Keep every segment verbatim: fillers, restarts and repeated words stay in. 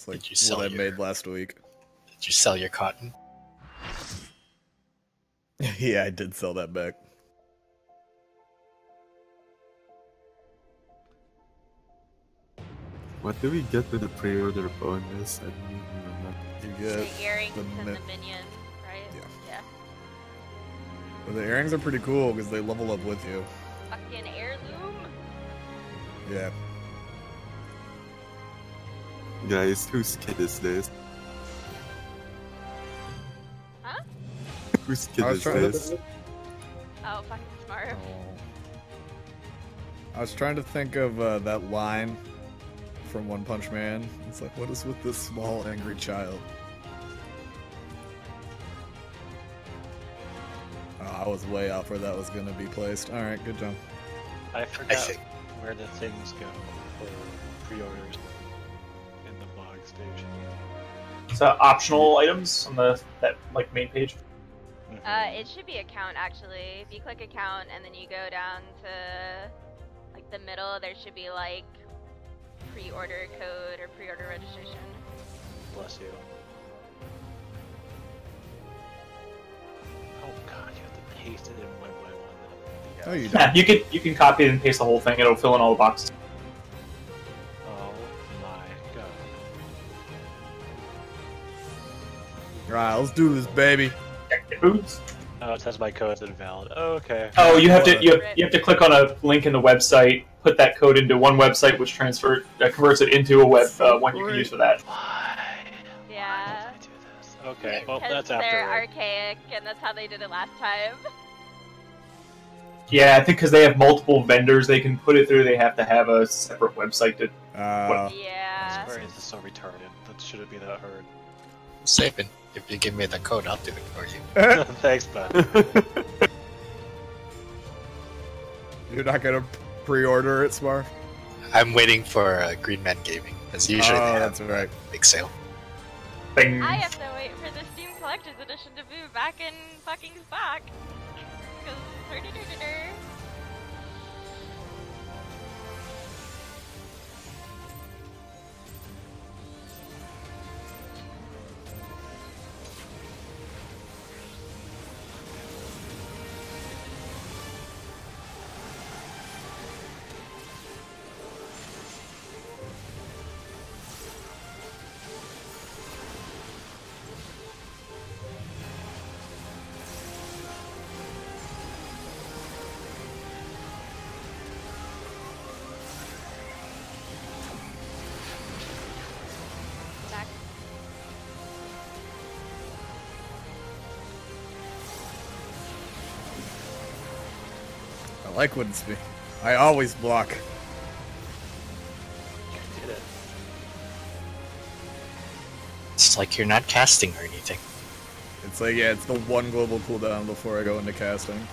It's like Did you sell what I your- made last week. Did you sell your cotton? Yeah, I did sell that back. What do we get with the pre-order bonus? I don't even remember. You get The earrings the and mi- the minion, right? Yeah. Yeah. Well, the earrings are pretty cool because they level up with you. Fucking heirloom. Yeah. Guys, whose kid is this? Huh? Whose kid I was is trying to- this? Oh, fucking smart. Oh. I was trying to think of uh, that line from One Punch Man. It's like, what is with this small angry child? Oh, I was way off where that was going to be placed. All right, good job. I I forgot think. where the things go for pre-orders in the blog station. So optional items on the that like main page. Uh, it should be account actually. If you click account and then you go down to like the middle, there should be like pre-order code or pre-order registration. Bless you. Oh god, you have to paste it in one by one. Oh, you Yeah, don't. you can you can copy and paste the whole thing. It'll fill in all the boxes. Oh my god. All right, let's do this, baby. Check the boots. Oh, it says my code's invalid. Oh, okay. Oh, you have to you have, you have to click on a link in the website, put that code into one website, which transfer uh, converts it into a web uh, one you can use for that. Why? Yeah. Why did I do this? Okay, well Because that's they're after. archaic and that's how they did it last time. Yeah, I think because they have multiple vendors they can put it through, they have to have a separate website to. Uh, Yeah. Square Enix is so retarded. That shouldn't be that hard. Sapin, if you give me the code, I'll do it for you. Thanks, bud. You're not going to pre-order it, Smarf? I'm waiting for uh, Green Man Gaming, as usually Oh, they that's have right. a big sale. Thing. I have to wait for the Steam Collector's Edition to be back in fucking stock. Because back. I like wooden speed. I always block. Did it. It's like you're not casting or anything. It's like, yeah, it's the one global cooldown before I go into casting.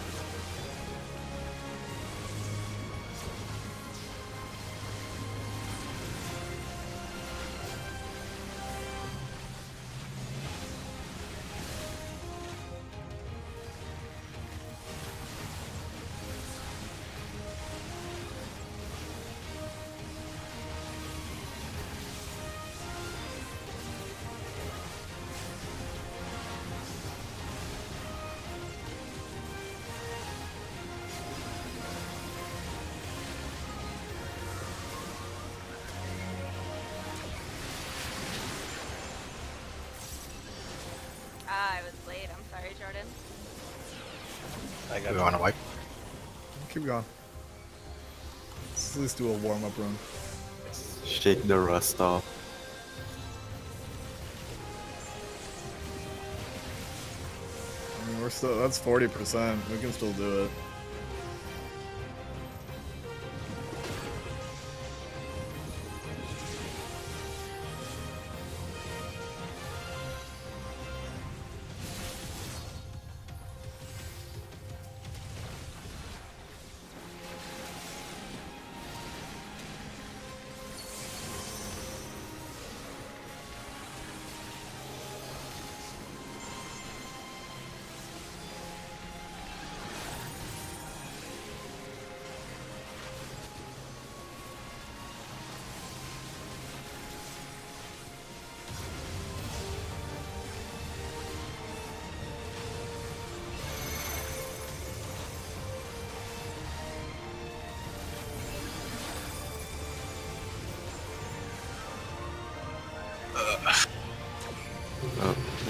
Ah, I was late. I'm sorry, Jordan. I got We want to wipe? Keep going. Let's at least do a warm-up run. Shake the rust off. I mean, we're still, that's forty percent. We can still do it.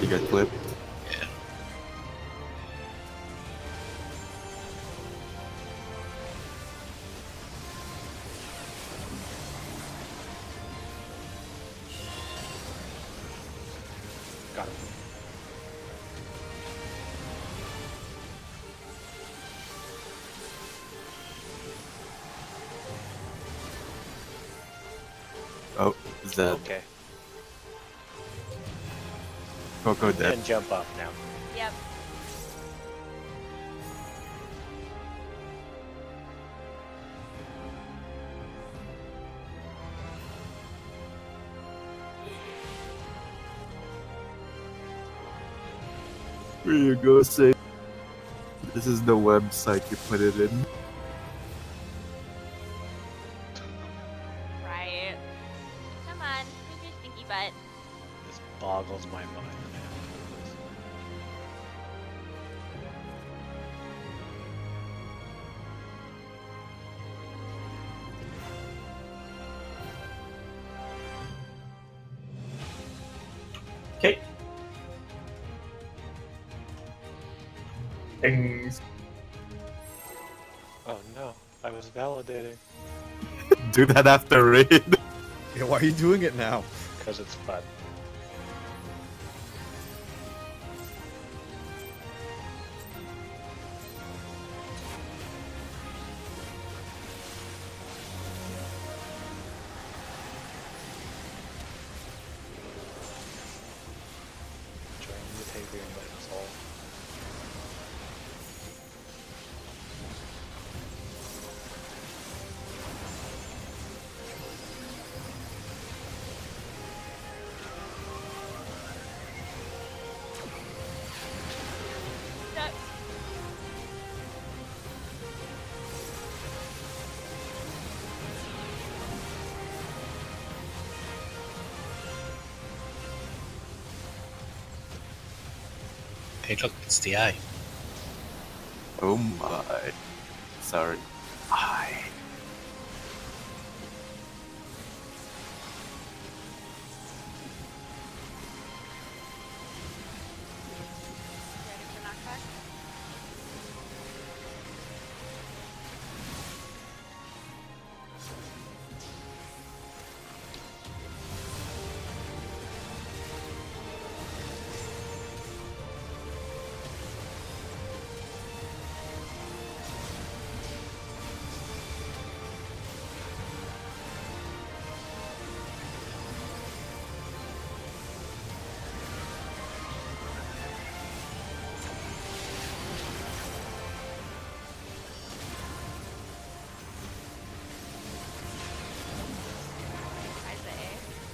You got clipped. Yeah. Got him. Oh, is that Okay. Coco dead? And jump up now. Yep. Here you go, say. This is the website you put it in. Right. Come on, move your stinky butt. This boggles my mind, man. Okay. Things. Oh no, I was validating. Do that after raid. Yeah, why are you doing it now? Because it's fun. Join the Tavian by soul. Duck. Hey, look, it's the eye. Oh my. Sorry. I. Ready for knockback? I say.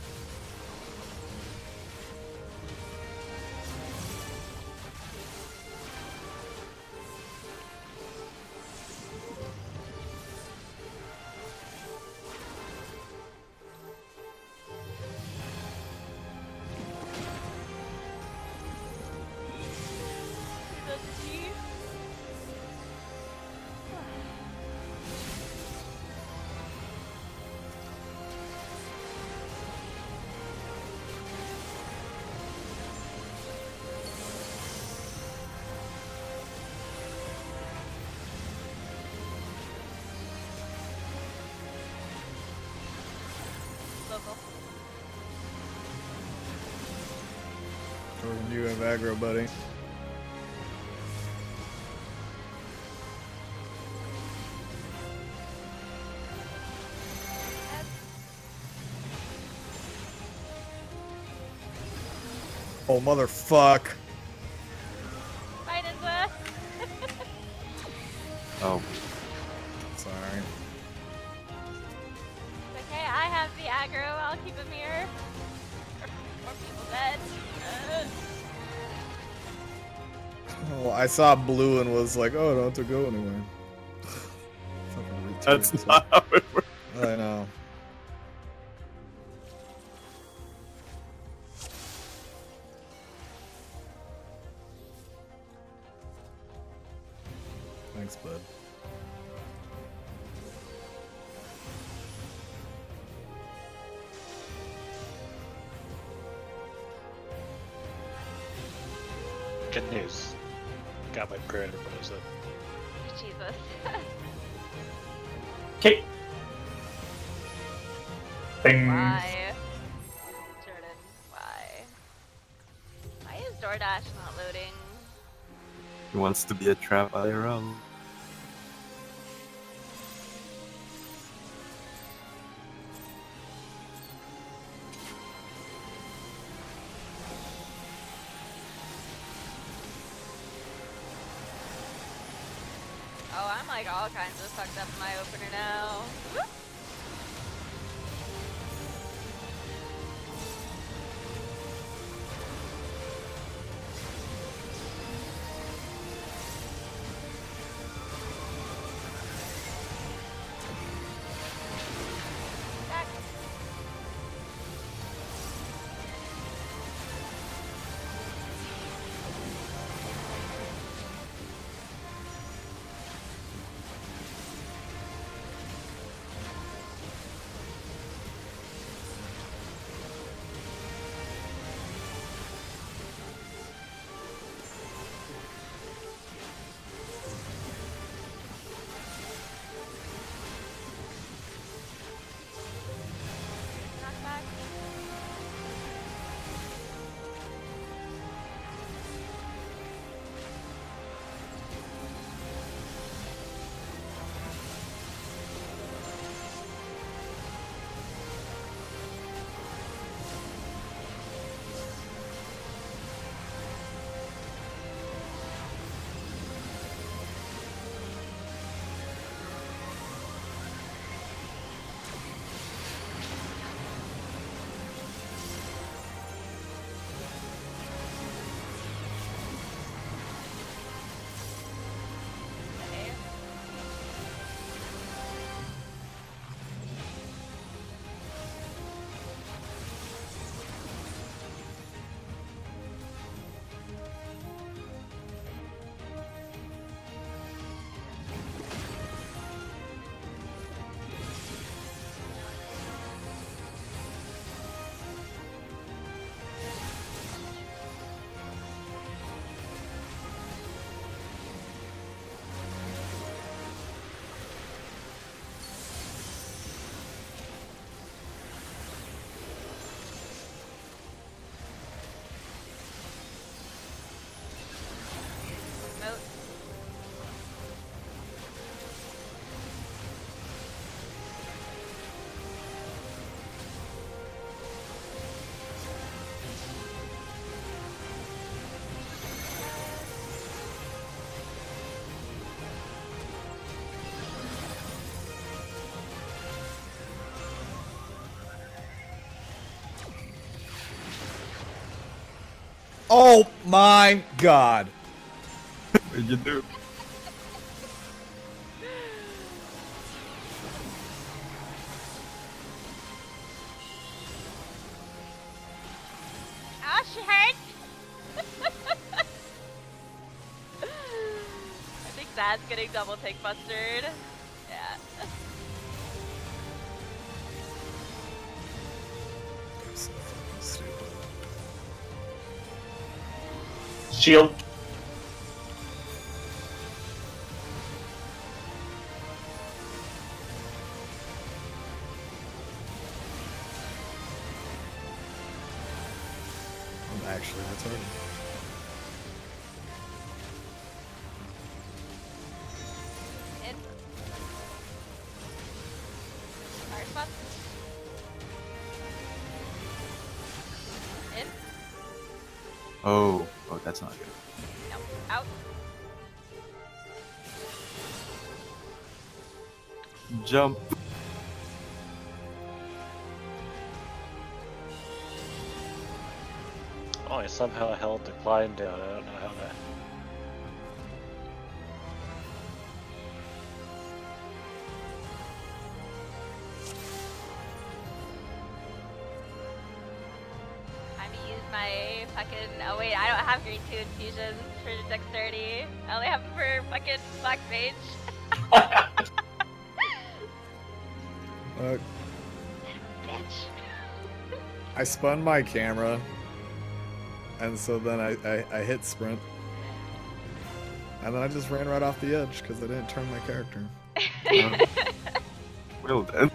The G. Local. Or you have aggro, buddy. Oh, motherfuck. Bye, Ninja. Oh. Sorry. It's okay, I have the aggro. I'll keep him here. More people dead. Uh, Well, I saw blue and was like, oh, I don't have to go anywhere. Fucking retard. That's not how it works. I know. Thanks, bud. Good news. Got my prayer to rose up. Jesus. Okay. Bing. Why? Jordan, why? Why is DoorDash not loading? He wants to be a trap I R L. Oh, I'm like all kinds of fucked up in my opener now. Whoop. Back. Knock back. Okay. Moat. Oh my god. What'd you do? Ow, she hurt! I think Zad's getting double take bustered. Yeah. So fucking stupid. Shield. I'm actually retarded. In. Fire spot. In. Oh, oh, that's not good. No. Out. Jump. Oh, I somehow held decline down. I don't know how that. Time to use my fucking. Oh wait, I don't have green two infusions for dexterity. I only have them for fucking black mage. Look, Bitch. I spun my camera, and so then I, I, I hit sprint. And then I just ran right off the edge because I didn't turn my character. Uh, well then.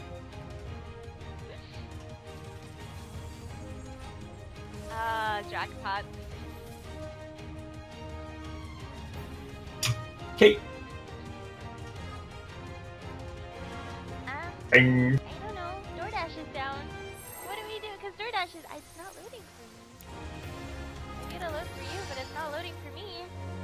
Ah, jackpot. Okay. Um, Bing. I don't know. DoorDash is down. What do we do? Because DoorDash is, it's not loading for me. Maybe it'll load for you, but it's not loading for me.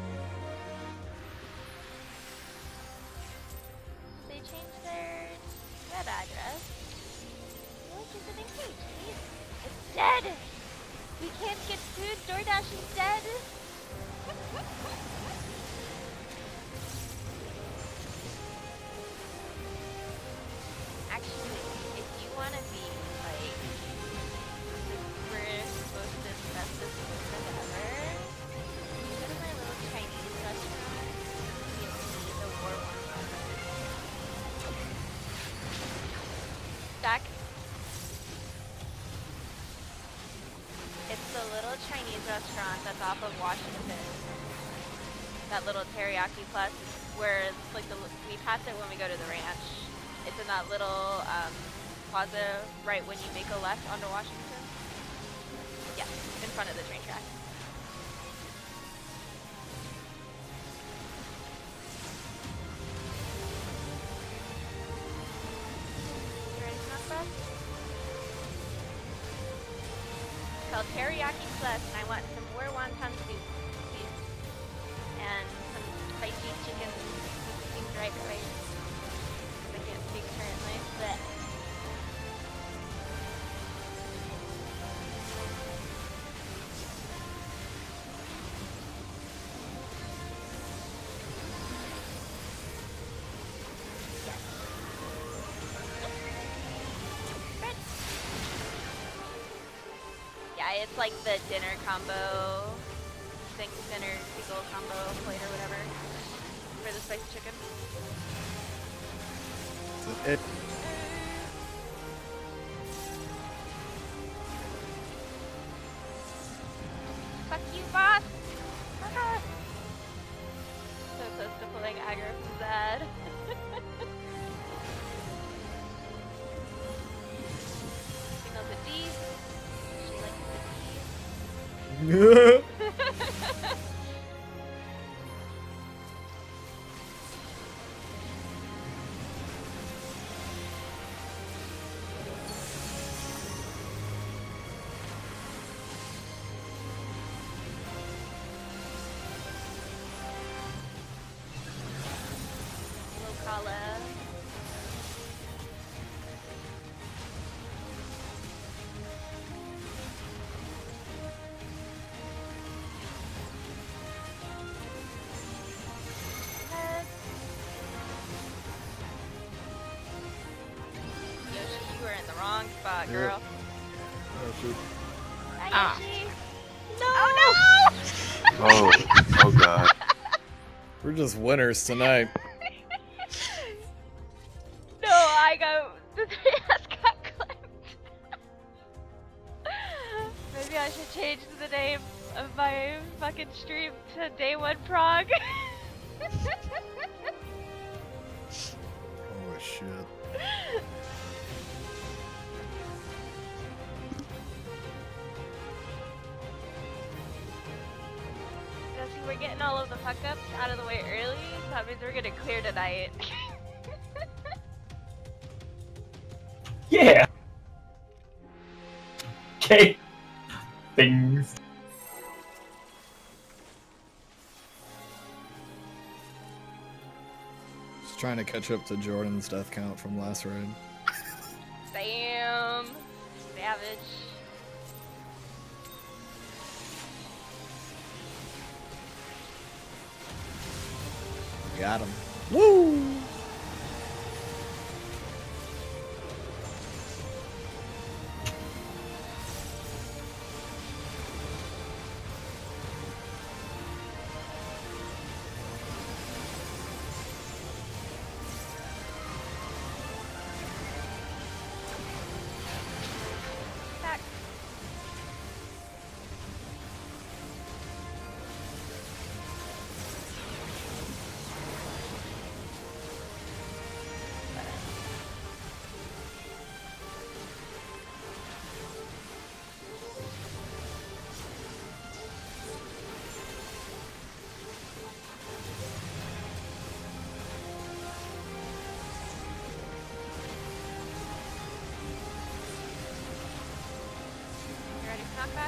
They changed their web address. Which is an engaged, please. It's dead! We can't get food. DoorDash is dead. Actually, if you want to be like the super mostest, bestest person ever, you go to my little Chinese restaurant. You get to eat the war one. Stack. It's the little Chinese restaurant that's off of Washington. That little teriyaki plus, where it's like the we pass it when we go to the ranch. It's in that little um, plaza right when you make a left onto Washington. Yeah, in front of the train track. You ready to knock back? It's called teriyaki plus, and I want some more wonton soup, please. And some spicy chicken steamed rice rice. I can't speak currently, but yeah, it's like the dinner combo, think dinner single combo plate or whatever for the spicy chicken. It, Fuck you, boss! Ah. So close to pulling aggro from Zed. Signals a D. She likes the D. Locala. Head. Yoshi, you are in the wrong spot, Yeah. girl. oh, shoot. Hi, Ah. Yoshi. No! Oh no! Oh, oh god. We're just winners tonight. No, I got the three of us got clipped. Maybe I should change the name of my fucking stream to Day One Prog. Oh shit. Yeah, see, we're getting all of the fuck ups out of the way early, so that means we're gonna clear tonight. Yeah. Okay. Things. Just trying to catch up to Jordan's death count from last raid. Damn. Savage. Got him. Woo! Back. knockback?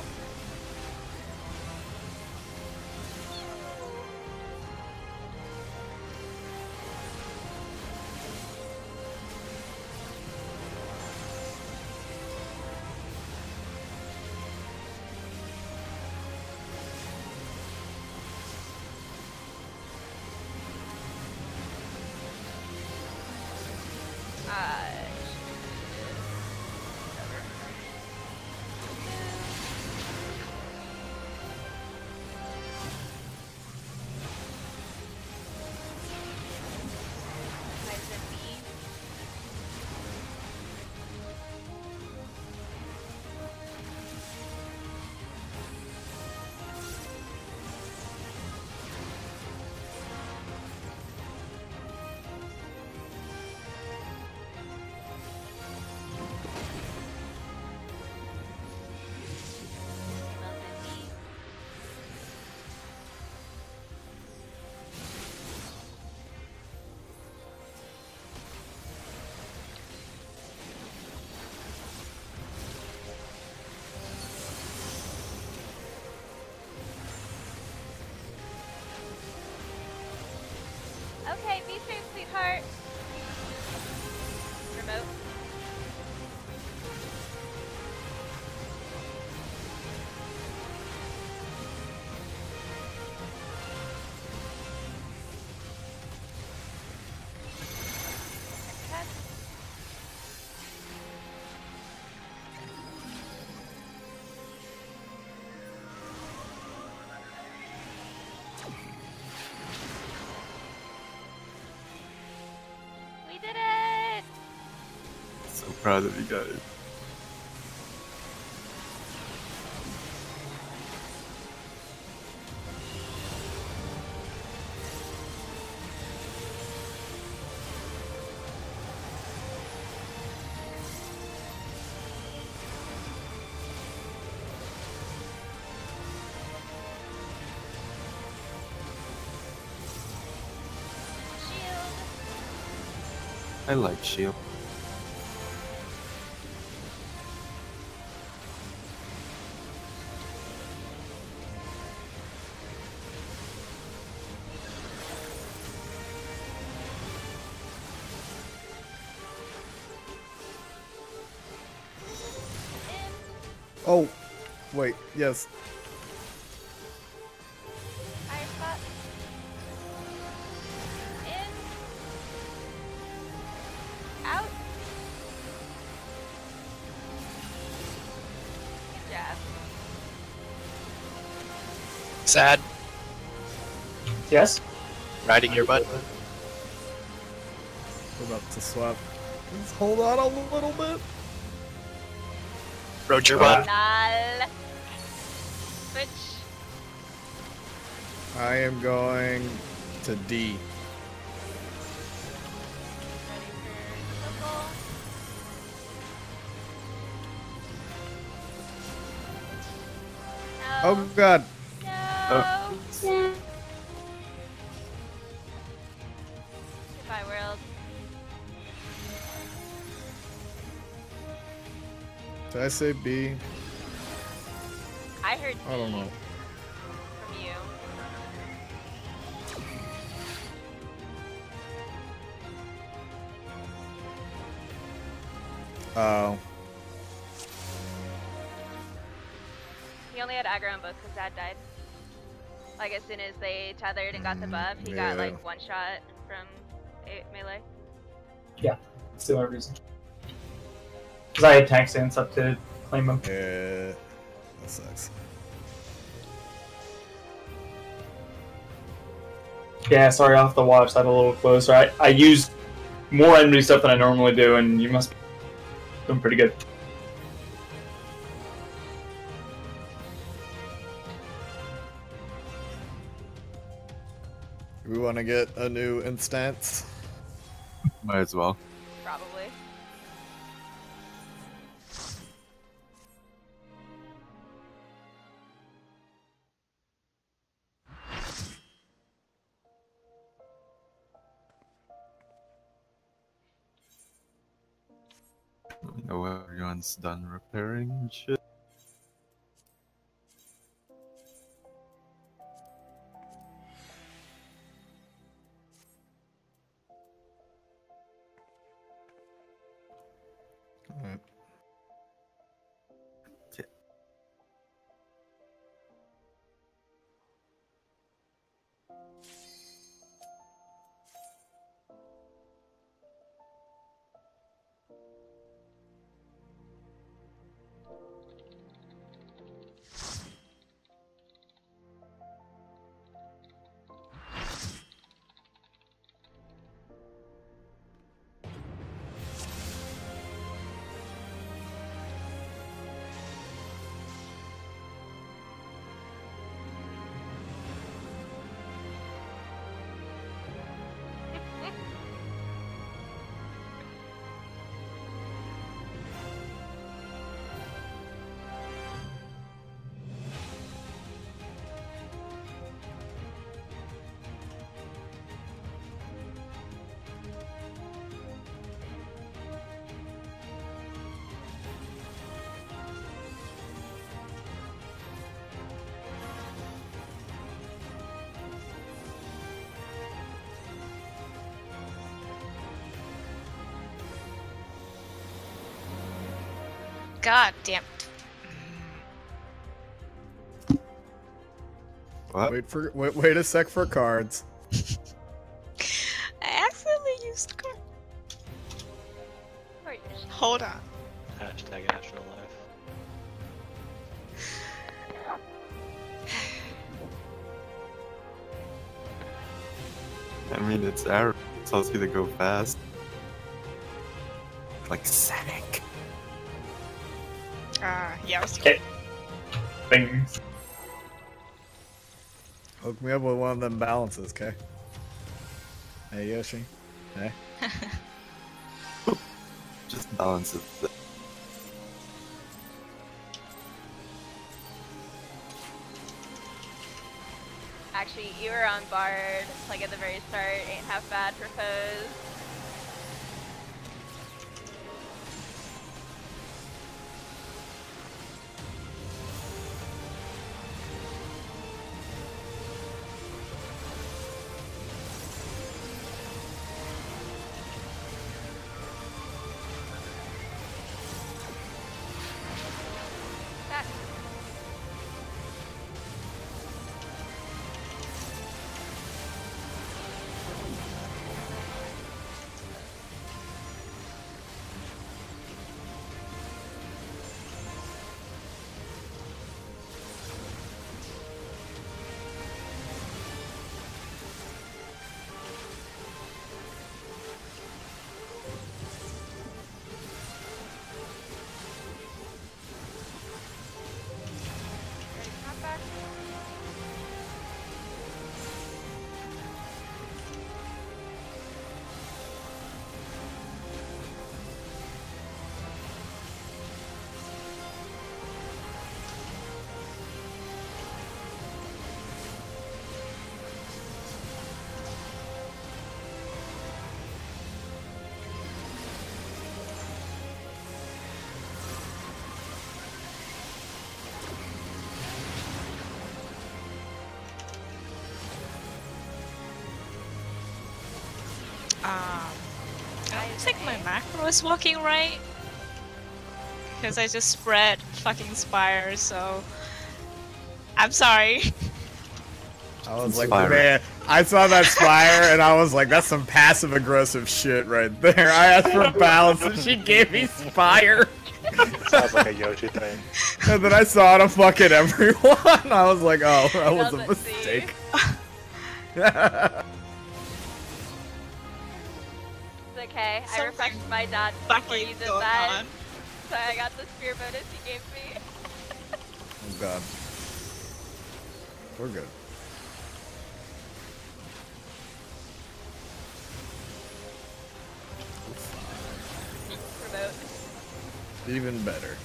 Uh, nice and neat. Nice and neat. Okay, be safe, sweetheart. Remote. Okay. We did it! So proud of you guys. Shield. I like shield. Oh, wait, yes. Fire spot. In. Out. Good job. Sad. Yes? Riding your butt. We're about to swap. Let's hold on a little bit. Rode your butt. Lol. Switch. I am going to D. Ready for circle. No. Oh god. No. Goodbye, world. Did I say B? I heard I don't D know. from you. Oh. He only had aggro on both because Dad died. Like as soon as they tethered and got the buff, he got Yeah. like one shot from a melee. That's the only reason. Because I had tank stance up to claim him. Yeah. That sucks. Yeah, sorry, I'll have to watch that a little closer. I, I used more enemy stuff than I normally do, and you must be doing pretty good. We want to get a new instance. Might as well. Probably. Let me know when everyone's done repairing and shit. God damn it. What? Wait for wait, wait a sec for cards. I accidentally used card. Or Yoshi. Hold on. Hashtag Astro Life. I mean, it's arrow. It tells you to go fast. Like Sonic. Uh, yeah, I was Okay. Things. Hook me up with one of them balances, okay? Hey Yoshi. Hey. Just balance it. Actually, you were on Bard, like at the very start. Ain't half bad for foes. That not bad. Um, I don't think my macro is working right. Because I just spread fucking Spire, so... I'm sorry. I was like, Spire. man, I saw that Spire and I was like, that's some passive aggressive shit right there. I asked for a balance and she gave me Spire. Sounds like a Yoshi thing. And then I saw it on fucking everyone. I was like, oh, that was a Doesn't see. mistake. It's okay. I Something refreshed my dot before fucking you did going that. on. So I got the spear bonus you gave me. Oh god. We're good. Remote. Even better.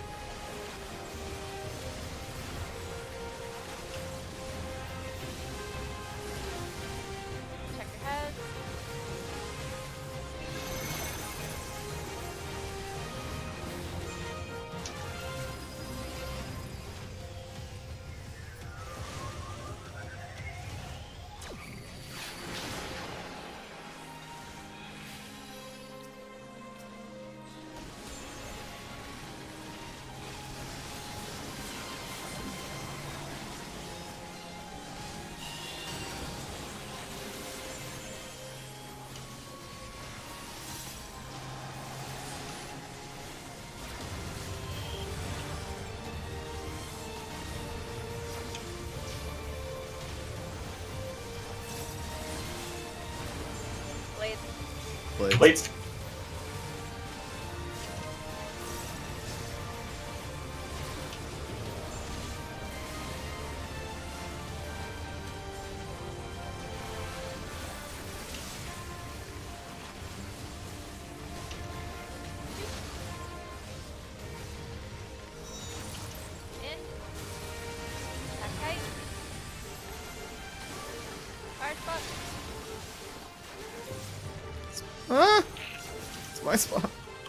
Check your head. Blades. Blades. Blades. In. That's tight. Fire spot. Huh? It's my spot.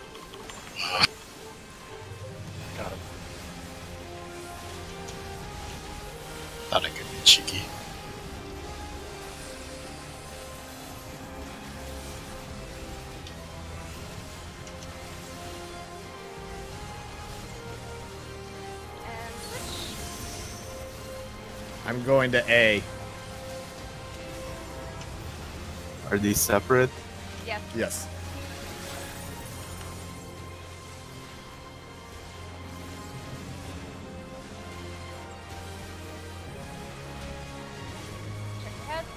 Got him. Thought I could be cheeky. I'm going to A. Are these separate? Yes. Yes. Check your head.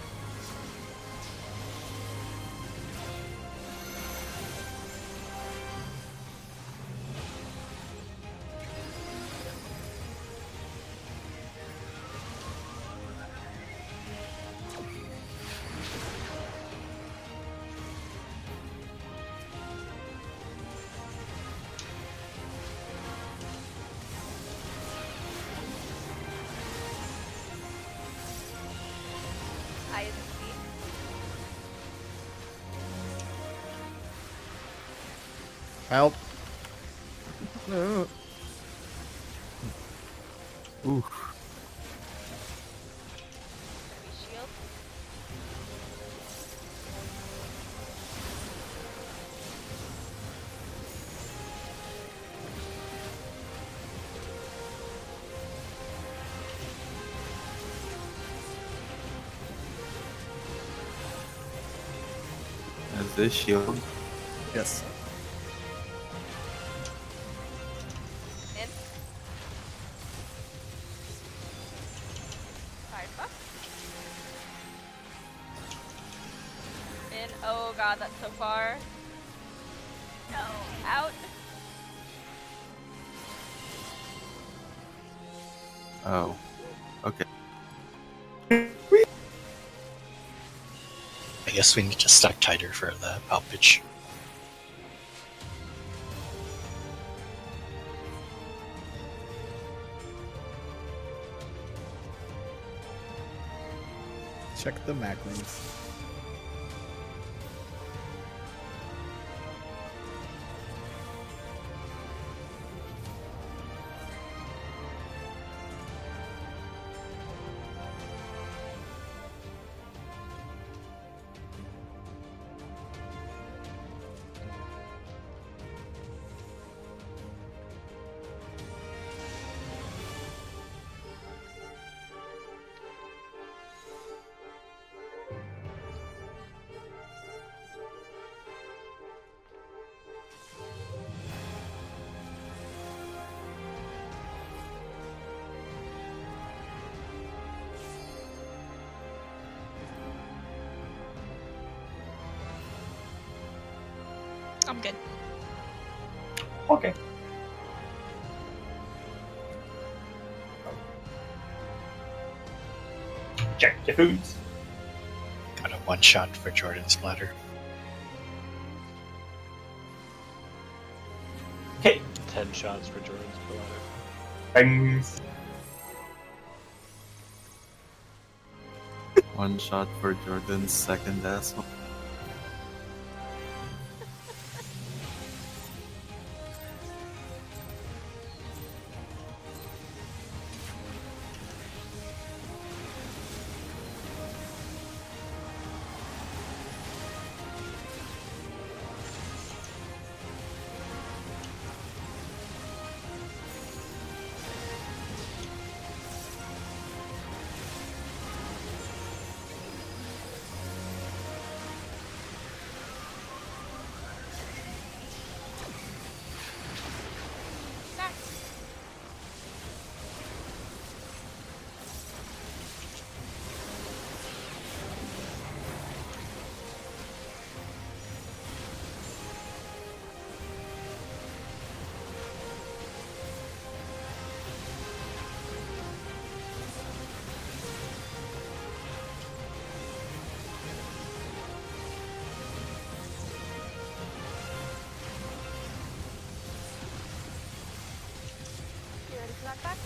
I S B. Help. No. Ooh. Heavy shield. Is this shield? Yes. In. Firefox. In. Oh god, that's so far. No. Out. Oh. Okay. I guess we need to stack tighter for the pow pitch. Check the macros. I'm good. Okay. Check your foods. Got a one shot for Jordan Splatter. Okay. Ten shots for Jordan's Splatter. Bangs. One shot for Jordan's second asshole. You ready for that back?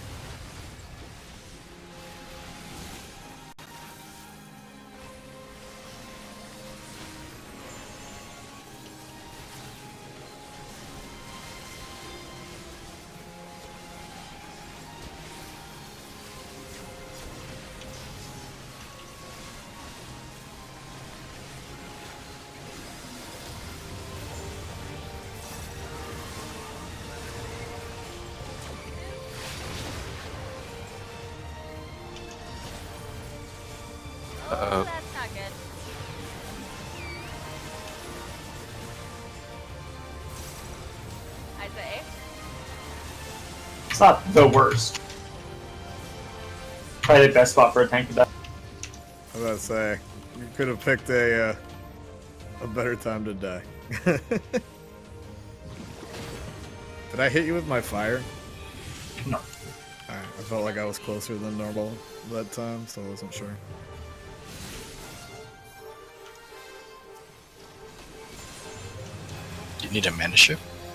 Uh, That's not good. Isaiah? It's not the worst. Probably the best spot for a tank to die. I was about to say, you could have picked a uh, a better time to die. Did I hit you with my fire? No. Alright, I felt like I was closer than normal that time, so I wasn't sure. You need a mana ship?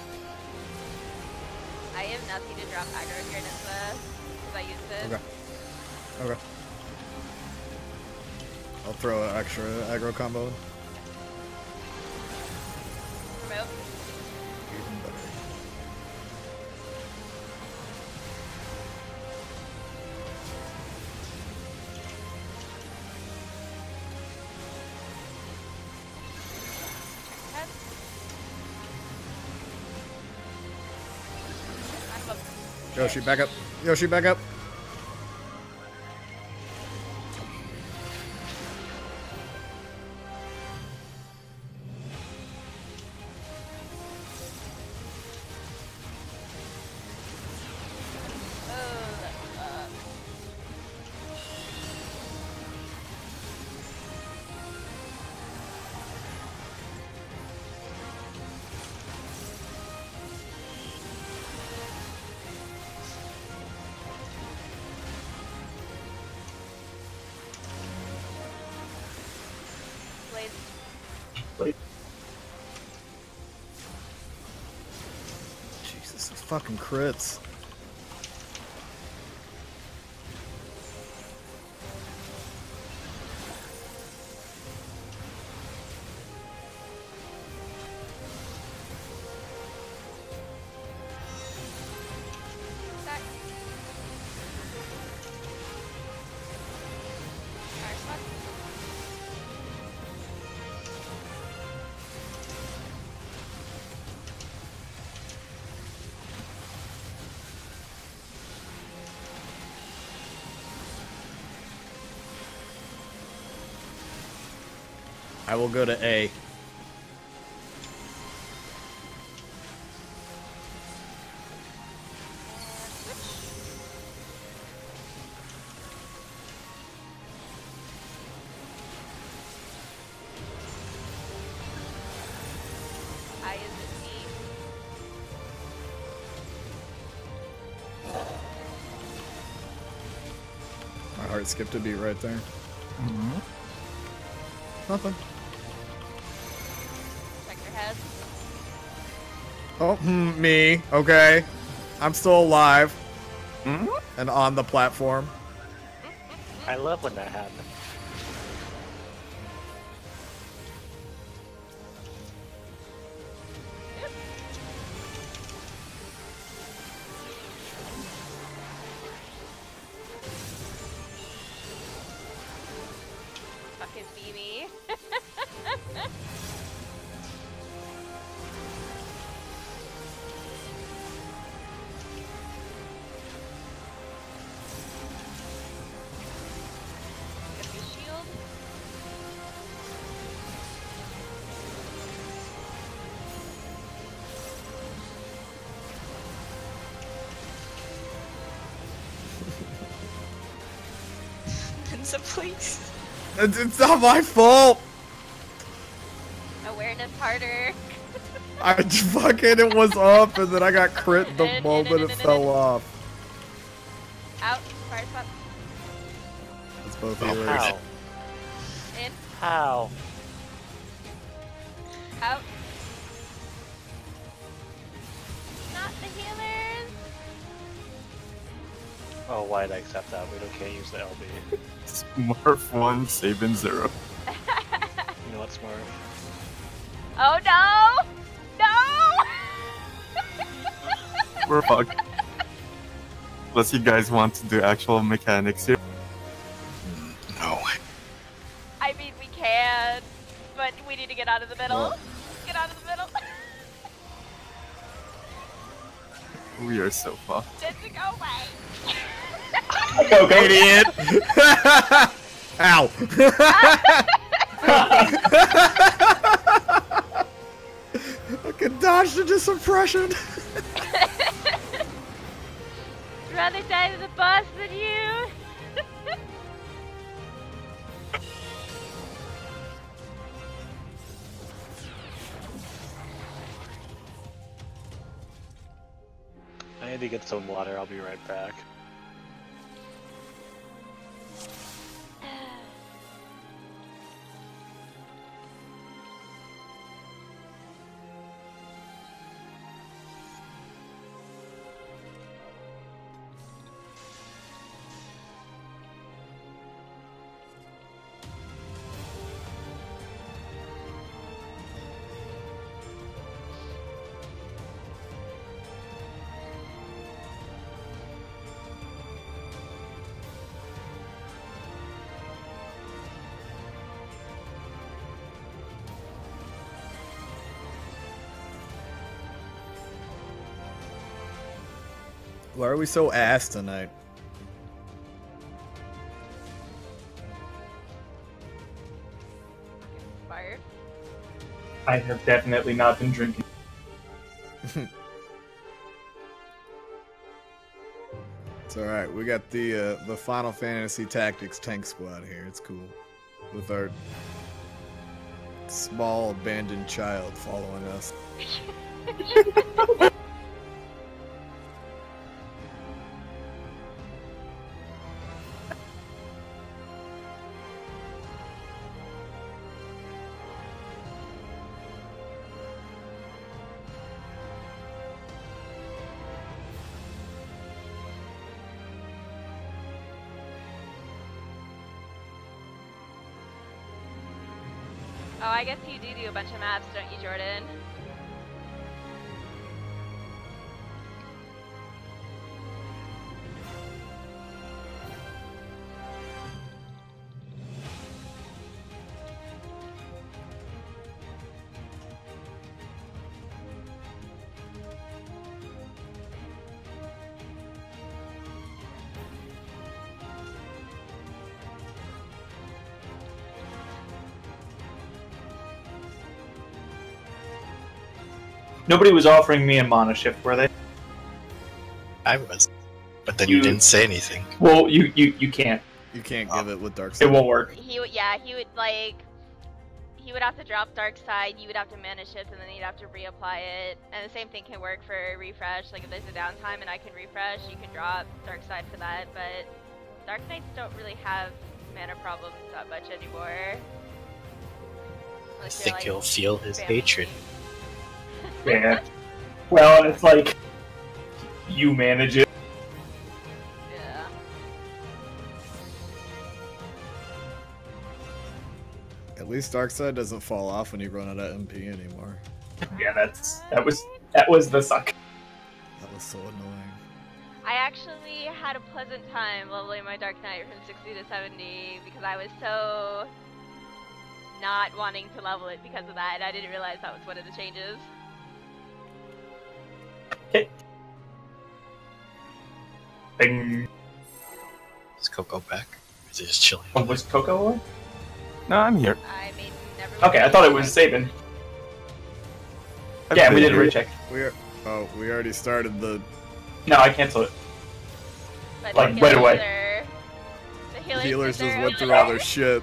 I have nothing to drop aggro here, Nissa, because I used it. Okay. Okay. I'll throw an extra aggro combo. Remote. Even better. Test. I'm a Yoshi, back up. Yoshi, back up. Oh, that sucks. Blade. Jesus, these fucking crits. Back. Fire spot. I will go to A. I is the C. My heart skipped a beat right there. mhm. Nothing. Check your head. Oh, hmm, me. Okay. I'm still alive. Mhm. And on the platform. I love when that happens. Fucking be me. Get me shield. Ninja, please. It's, it's not my fault. Awareness harder. I just fucking it was up and then I got crit the moment it fell off. Out. Fire spot. It's both Oh, healers. How? In. How? Out. Not the healers. Oh, why'd I accept that? We don't can't use the L B. Smurf one, Sabin zero. You know what, Smart? Oh no! No! We're fucked. Unless you guys want to do actual mechanics here. No. I mean, we can, but we need to get out of the middle. What? Get out of the middle. We are so fucked. Just to go away. Go, go. Idiot! Ow! I can dodge the disoppression. Rather die to the boss than you. I need to get some water. I'll be right back. Why are we so ass tonight? Fire. I have definitely not been drinking. It's alright, we got the uh, the Final Fantasy Tactics tank squad here, it's cool. With our small abandoned child following us. Oh, I guess you do do a bunch of maps, don't you, Jordan? Nobody was offering me a mana shift, were they? I was. But then you, You- didn't say anything. Well, you you, you can't. You can't give it with Dark It Side. won't work. He would, yeah, he would like, he would have to drop Dark Side, you would have to mana shift, and then you'd have to reapply it. And the same thing can work for refresh. Like if there's a downtime and I can refresh, you can drop Dark Side for that. But Dark Knights don't really have mana problems that much anymore. I Unless you're, think like, you'll feel his spamming hatred. me. Yeah. Well, it's like you manage it. Yeah. At least Darkseid doesn't fall off when you run out of M P anymore. Yeah, that's that was that was the suck. That was so annoying. I actually had a pleasant time leveling my Dark Knight from sixty to seventy because I was so not wanting to level it because of that, and I didn't realize that was one of the changes. Okay. Bing. Is Coco back? Or is he just chilling? Oh, was Coco on? No, I'm here. I made never. Okay, I thought it was Sabin. I've Yeah, we been did a here. recheck. We are. Oh, we already started the. No, I canceled it. But like, the right healers away. are- The healers, Healers did just their went own through thing. all their shit.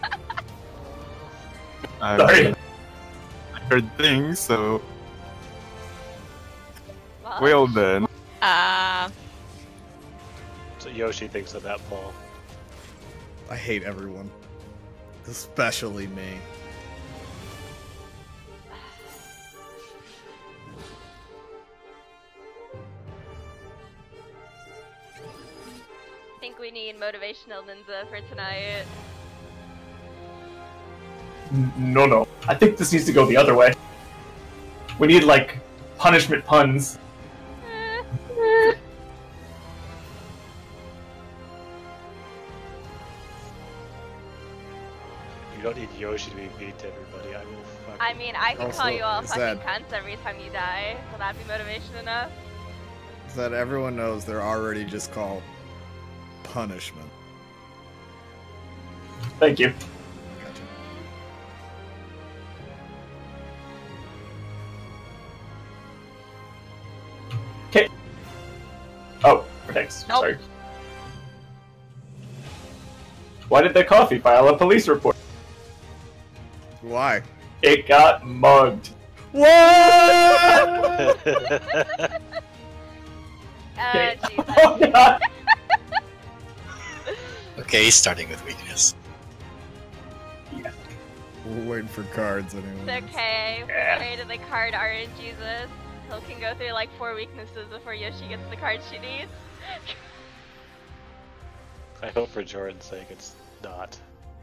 I've Sorry. I heard things, so Well, well then. Uh, So Yoshi thinks of that, Paul. I hate everyone. Especially me. I think we need motivational ninja for tonight. N- No, no. I think this needs to go the other way. We need like punishment puns. You don't need Yoshi to be mean to everybody. I will fucking... I mean, I can Also, call you all is fucking that- cunts every time you die. Will that be motivation enough? So that everyone knows they're already just called punishment. Thank you. Gotcha. Okay. Oh, thanks. Nope. Sorry. Why did the coffee file a police report? Why? It got mugged. What? Uh, Okay. Jesus. Oh god! Okay, he's starting with weakness. We're waiting for cards It's anyway. okay. We Yeah. created the card R N Jesus. Hill can go through like four weaknesses before Yoshi gets the card she needs. I hope for Jordan's sake it's not.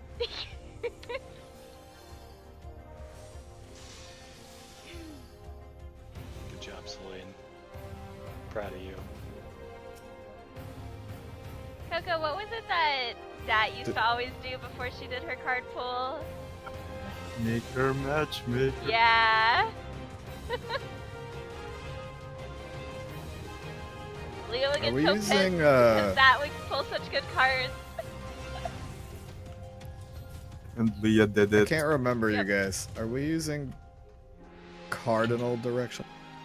Good job, Celine. Proud of you. Coco, what was it that Dat used Did- to always do before she did her card pull? Make her matchmaker. Yeah. Leo would Are get we so pissed using, uh... because that would pull such good cards. And Leah did I it. can't remember, you Yep. guys. Are we using cardinal direction?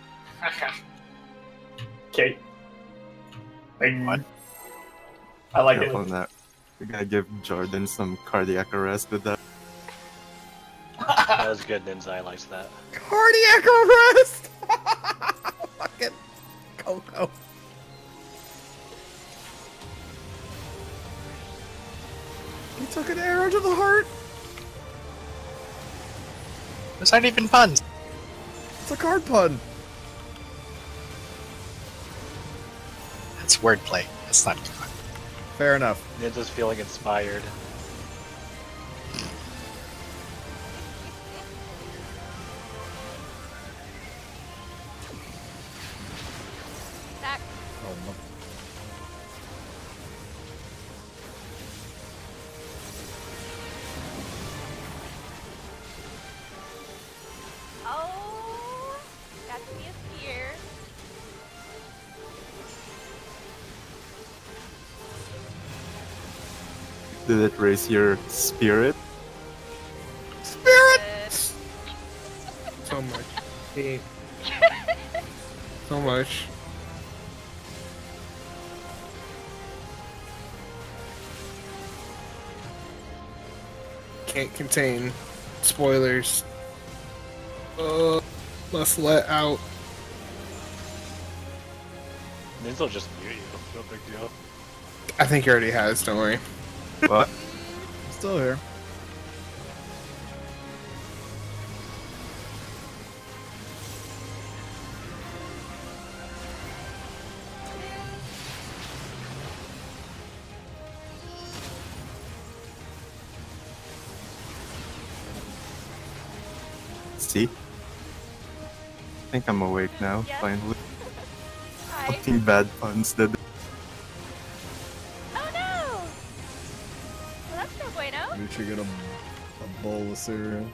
Okay. Like, What? I like Careful it. on that. We gotta give Jordan some cardiac arrest with that. That was good, Ninja. I liked that. Cardiac arrest! Fucking Coco. He took an arrow to the heart. Those aren't even puns. It's a card pun. That's wordplay. That's not fun. Fair enough. Ninja's feeling inspired. That Oh, no. oh, got to be a spear. Did it raise your spirit? Spirit! Good. So much. Hate. So much. Can't contain spoilers. Uh, must let out. Ninja will just mute you. No big deal. I think he already has, don't worry. What? Still here. See? I think I'm awake now, Yes. finally. Hi. Fucking bad puns did. Oh no! Well, that's no bueno. We should get a, a bowl of cereal.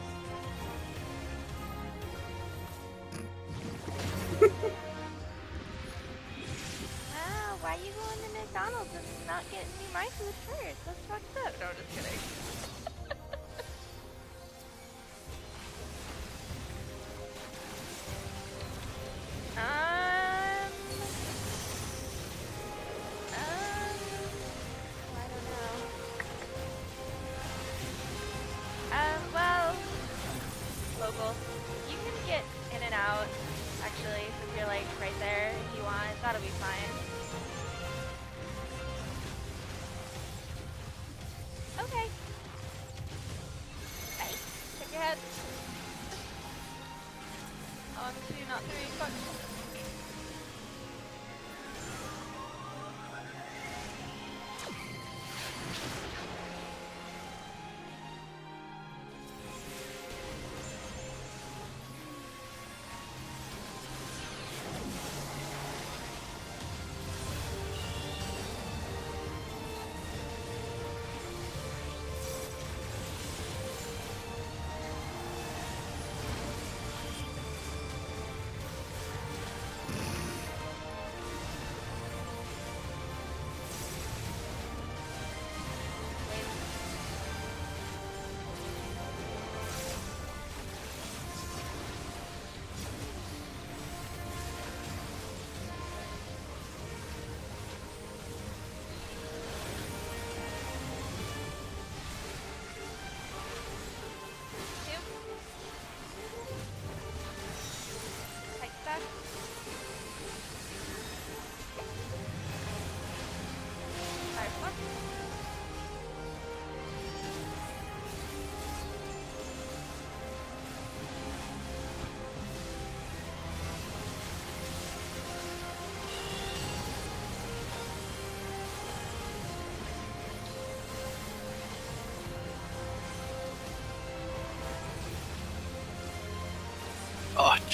Wow, why you going to McDonald's and not getting me my food first? That's fucked up. No, just kidding. um. Um. I don't know. Um. Well, local. You can get in and out. Actually, since you're like right there, if you want, that'll be fine. Okay.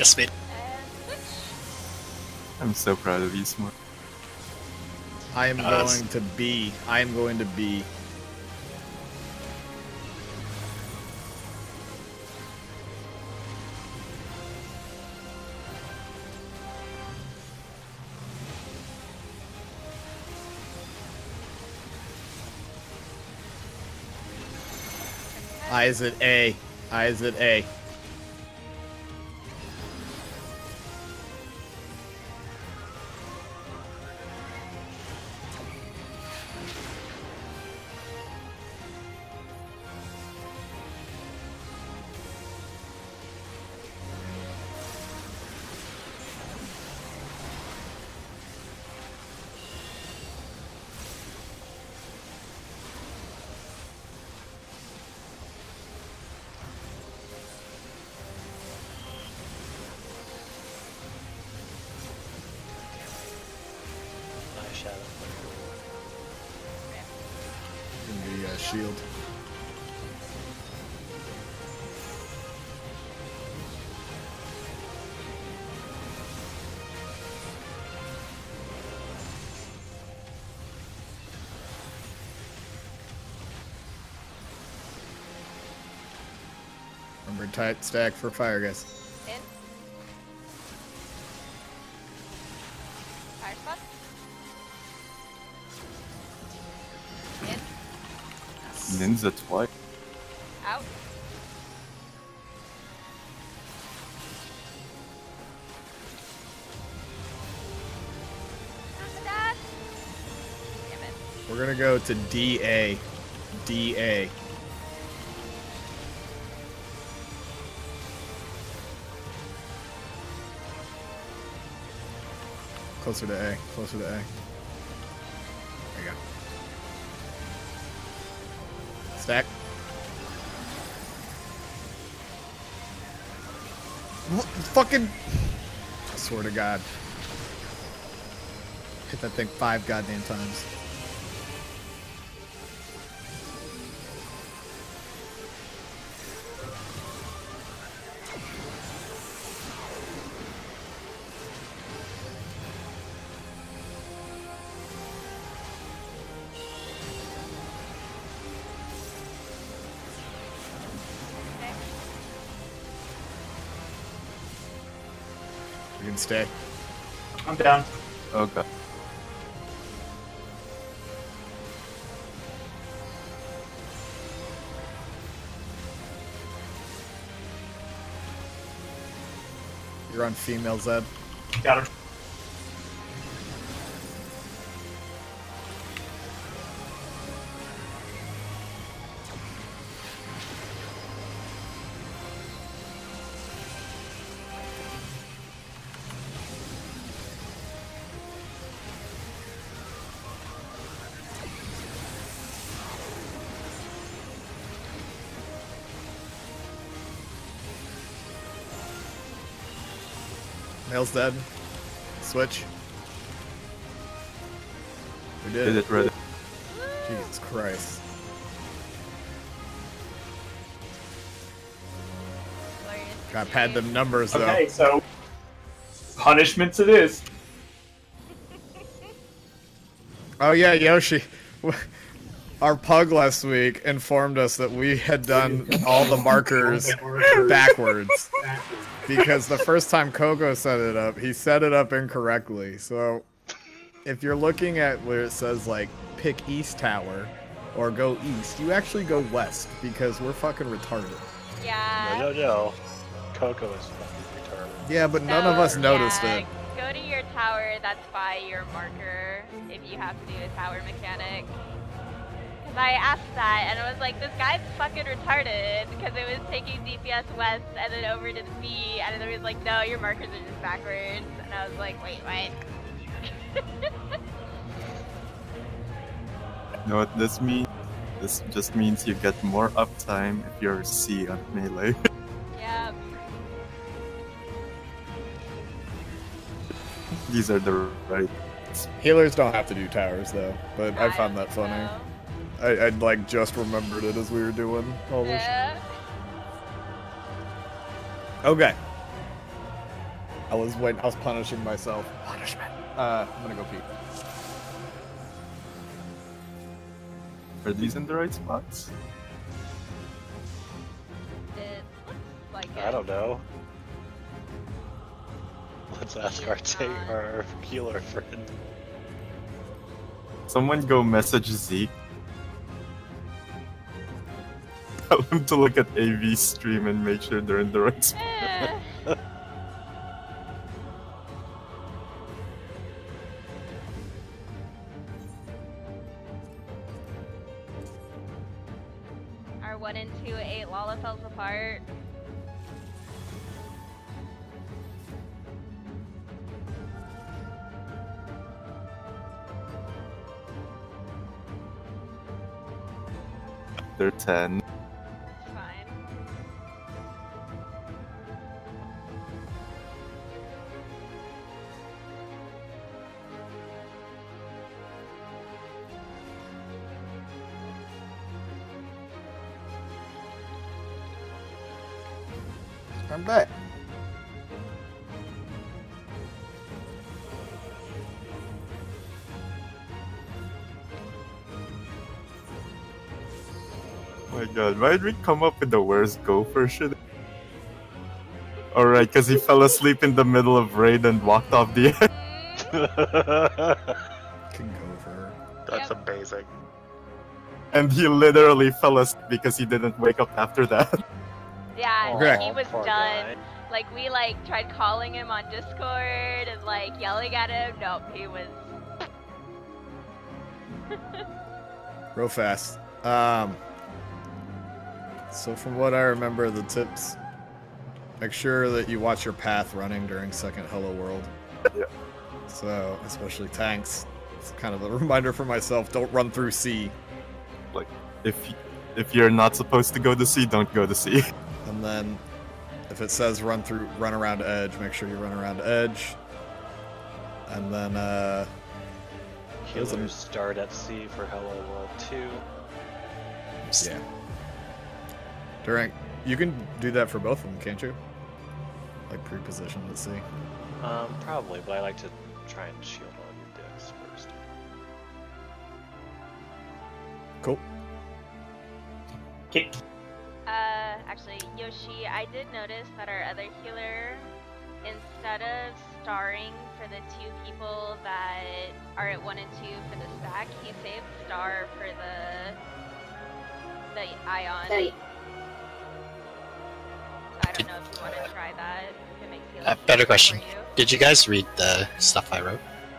Just made. And switch. I'm so proud of you, Smart. I am Uh, going to B. I am going to B. I is at A. I is at A. Nice shadow. In the uh, shield. Remember, tight stack for fire, guys. In. Fire spot. In. Ninja twice. Out. Dash. Damn it. We're gonna go to D A. D A. Closer to A. Closer to A. There you go. Stack. What? Fucking. I swear to God. Hit that thing five goddamn times. Okay. You can stay. I'm down. Okay. You're on female Zed. Got him. Male's dead. Switch. We did, Did it ready. Jesus Christ. Glorious Gotta pad them numbers though. Okay, so punishments it is. Oh yeah, Yoshi. Our pug last week informed us that we had done all the markers backwards. Because the first time Coco set it up, he set it up incorrectly. So if you're looking at where it says like pick East Tower or go east, you actually go west because we're fucking retarded. Yeah. No, no, no. Coco is fucking retarded. Yeah, but none of us So, noticed yeah, it. Go to your tower that's by your marker if you have to do a tower mechanic. Because I asked that and I was like, this guy's fucking retarded because it was taking D P S west and then over to the B and then it was like, no, your markers are just backwards. And I was like, wait, what? You know what this means? This just means you get more uptime if you're C on melee. Yep. These are the right. Healers don't have to do towers though, but I found that don't funny. know. I, I'd like just remembered it as we were doing all this. Yeah. Okay. I was waiting. I was punishing myself. Punishment. Uh, I'm gonna go pee. Are these in the right spots? It looks like it. I don't know. Let's ask our ta- our healer friend. Someone go message Zeke. Tell him to look at A V's stream and make sure they're in the right spot. Eh. Are one and two eight Lalafels apart? They're ten. Fine. I'm back. Oh my god, why did we come up with the worst gopher shit? Alright, because he fell asleep in the middle of raid and walked off the edge. Can gopher. That's Yep. amazing. And he literally fell asleep because he didn't wake up after that. Yeah, Correct. he was poor done. guy. Like, we, like, tried calling him on Discord and, like, yelling at him. Nope, he was... Real fast. Um. So from what I remember, the tips: make sure that you watch your path running during second Hello World. Yeah. So especially tanks. It's kind of a reminder for myself: don't run through C. Like, if if you're not supposed to go to C, don't go to C. And then, if it says run through, run around edge, make sure you run around edge. And then, uh, There's a- Healers start at C for Hello World two. yeah. During, you can do that for both of them, can't you? Like pre-position to C. Um, probably, but I like to try and shield all your dicks first. Cool. Okay. Uh, actually, Yoshi, I did notice that our other healer, instead of starring for the two people that are at one and two for the stack, he saved star for the the ion. So I don't know if you want to try that. If it makes healing Uh, better easier question. for you. Did you guys read the stuff I wrote?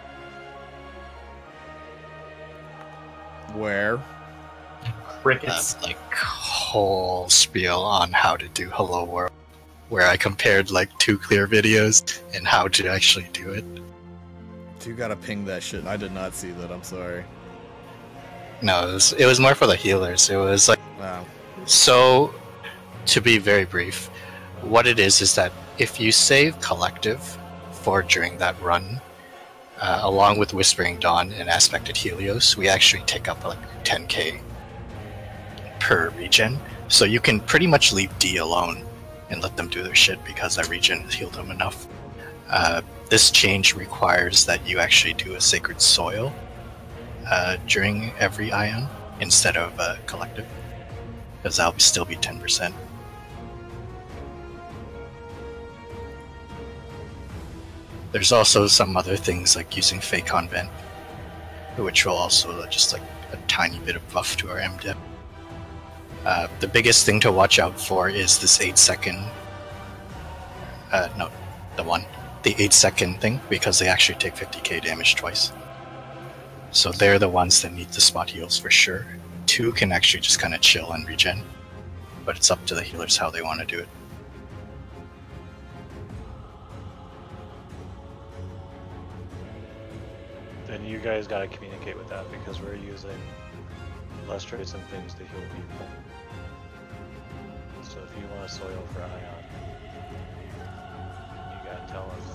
Where? Crickets. Uh, like whole spiel on how to do Hello World, where I compared like two clear videos and how to actually do it. You gotta ping that shit. I did not see that. I'm sorry. No, it was, it was more for the healers. It was like Wow. so. To be very brief, what it is is that if you save collective for during that run, uh, along with Whispering Dawn and Aspected Helios, we actually take up like ten K per regen. So you can pretty much leave D alone and let them do their shit because that regen has healed them enough. Uh, this change requires that you actually do a Sacred Soil uh, during every Ion instead of uh, collective, because that'll still be ten percent. There's also some other things like using Fake Convent, which will also just like a tiny bit of buff to our M D I P. Uh, the biggest thing to watch out for is this eight second, uh, no, the one, the eight second thing, because they actually take fifty K damage twice. So they're the ones that need the spot heals for sure. Two can actually just kind of chill and regen, but it's up to the healers how they want to do it. Then you guys gotta communicate with that because we're using less traits and things to heal people. So if you want to soil for Ion, you gotta tell us.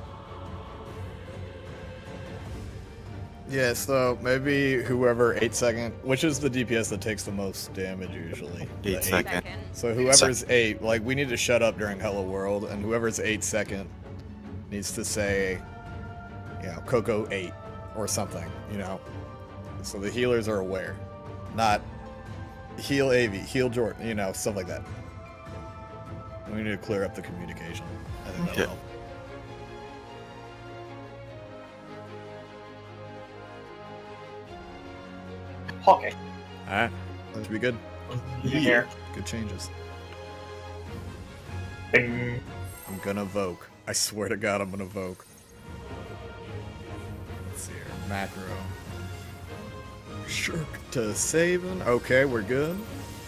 Yeah, so maybe whoever eight second, which is the D P S that takes the most damage usually. The Eight second. Second. So whoever's eight, like we need to shut up during Hello World, and whoever's eight second, needs to say, you know, Coco eight or something, you know, so the healers are aware. Not heal A V, heal Jordan, you know, stuff like that. We need to clear up the communication. I think that'll Okay. help. Okay. Alright, that should be good. Here. Good changes. Bing. I'm gonna Voke. I swear to God, I'm gonna Voke. Let's see here. Macro. Shirk to Saban. Okay, we're good.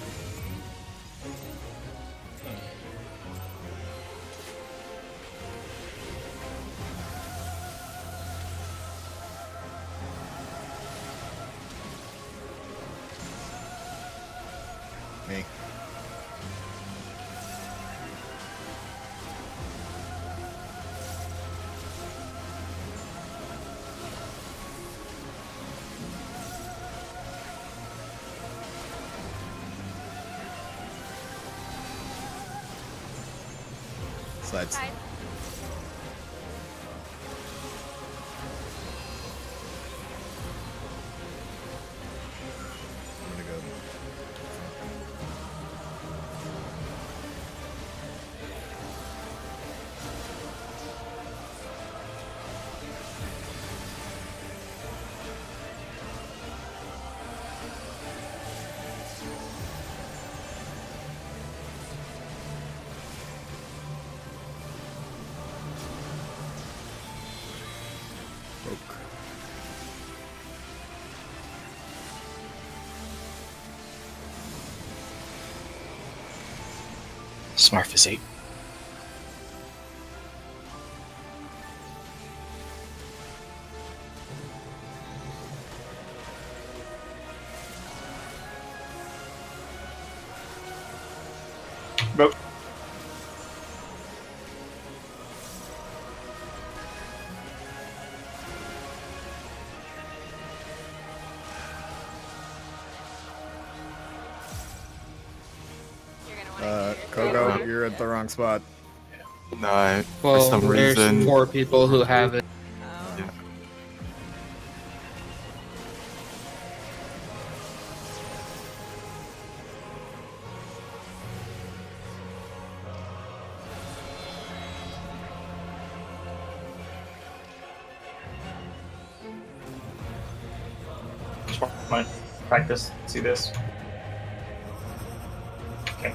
Me. Sides. Guys, I'm gonna go. Voke. Smurf is eight. Vote. you're gonna want Uh, to Kogo, you're at the wrong spot. No, I, Well, for some there's reason. four people who have it. Oh. Yeah. Just want to practice. See this. Okay.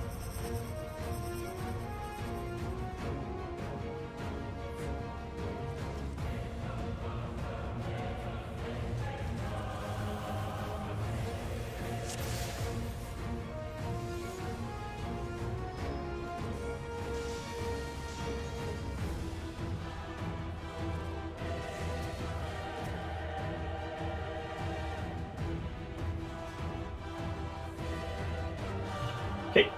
Okay.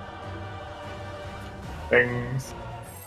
Things.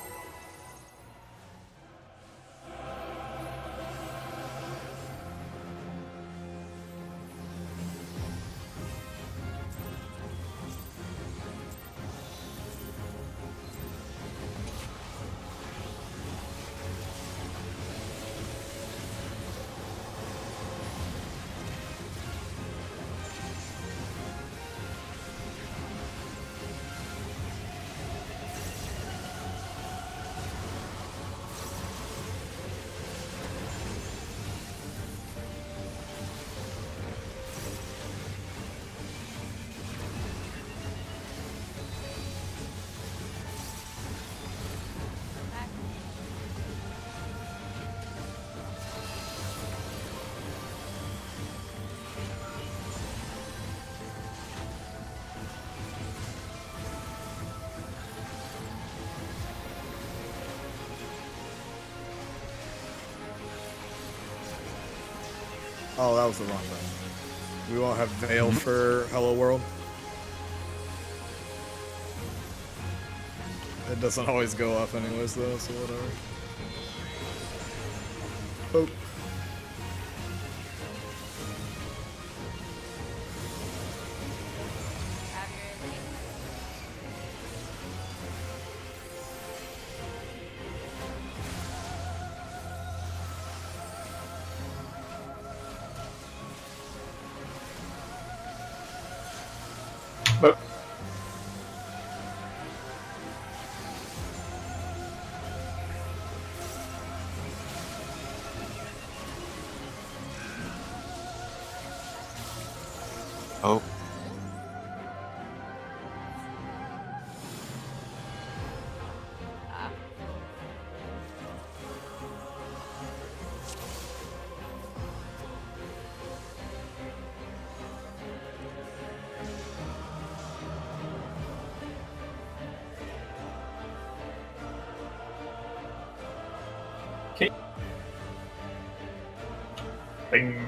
Oh, that was the wrong button. We won't have Veil for Hello World. It doesn't always go off anyways though, so whatever. Oh. Have your elite. But Oh. Ah. Okay. Bing.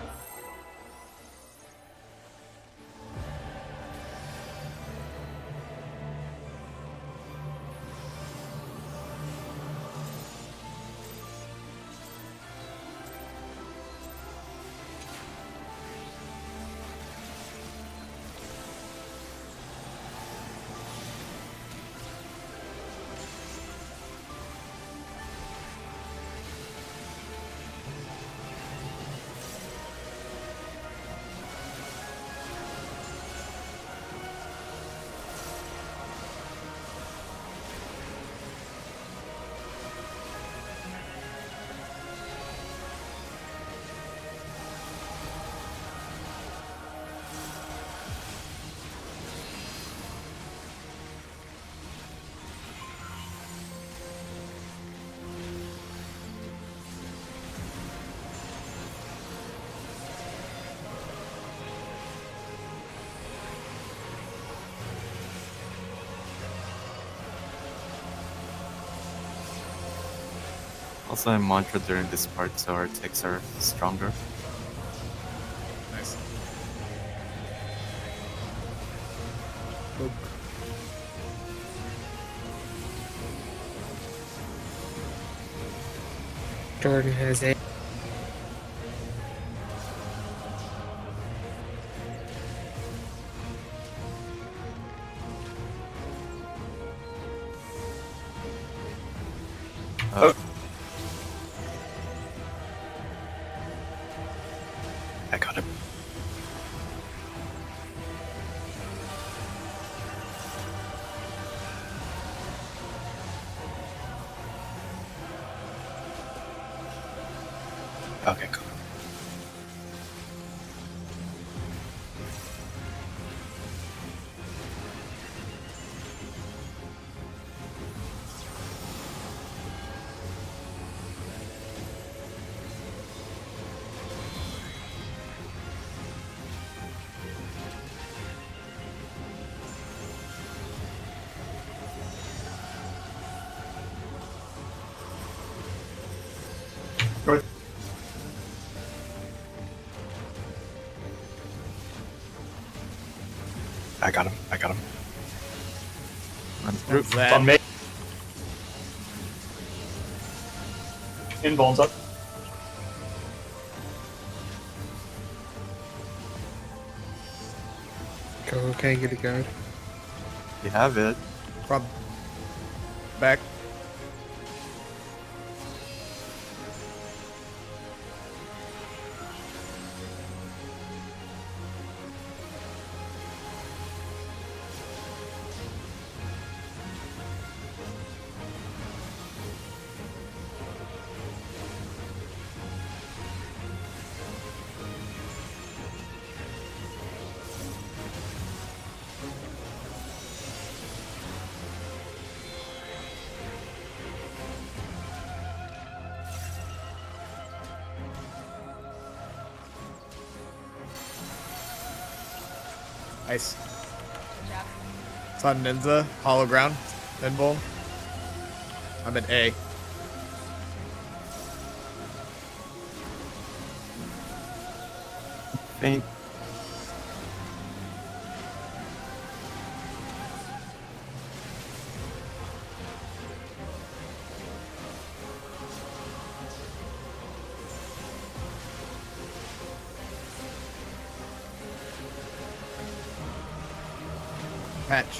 Also, I mantra during this part, so our ticks are stronger. Nice. Jordan has a. Uh, I got him. Okay, cool. North. I got him. I got him. run through. That- On me. Invuln's up. Go, okay, get a guard. You have it. Rob. Back. Nice. Good job. It's on Ninja, Hollow Ground, Invul. I'm in A. Faint. Patch.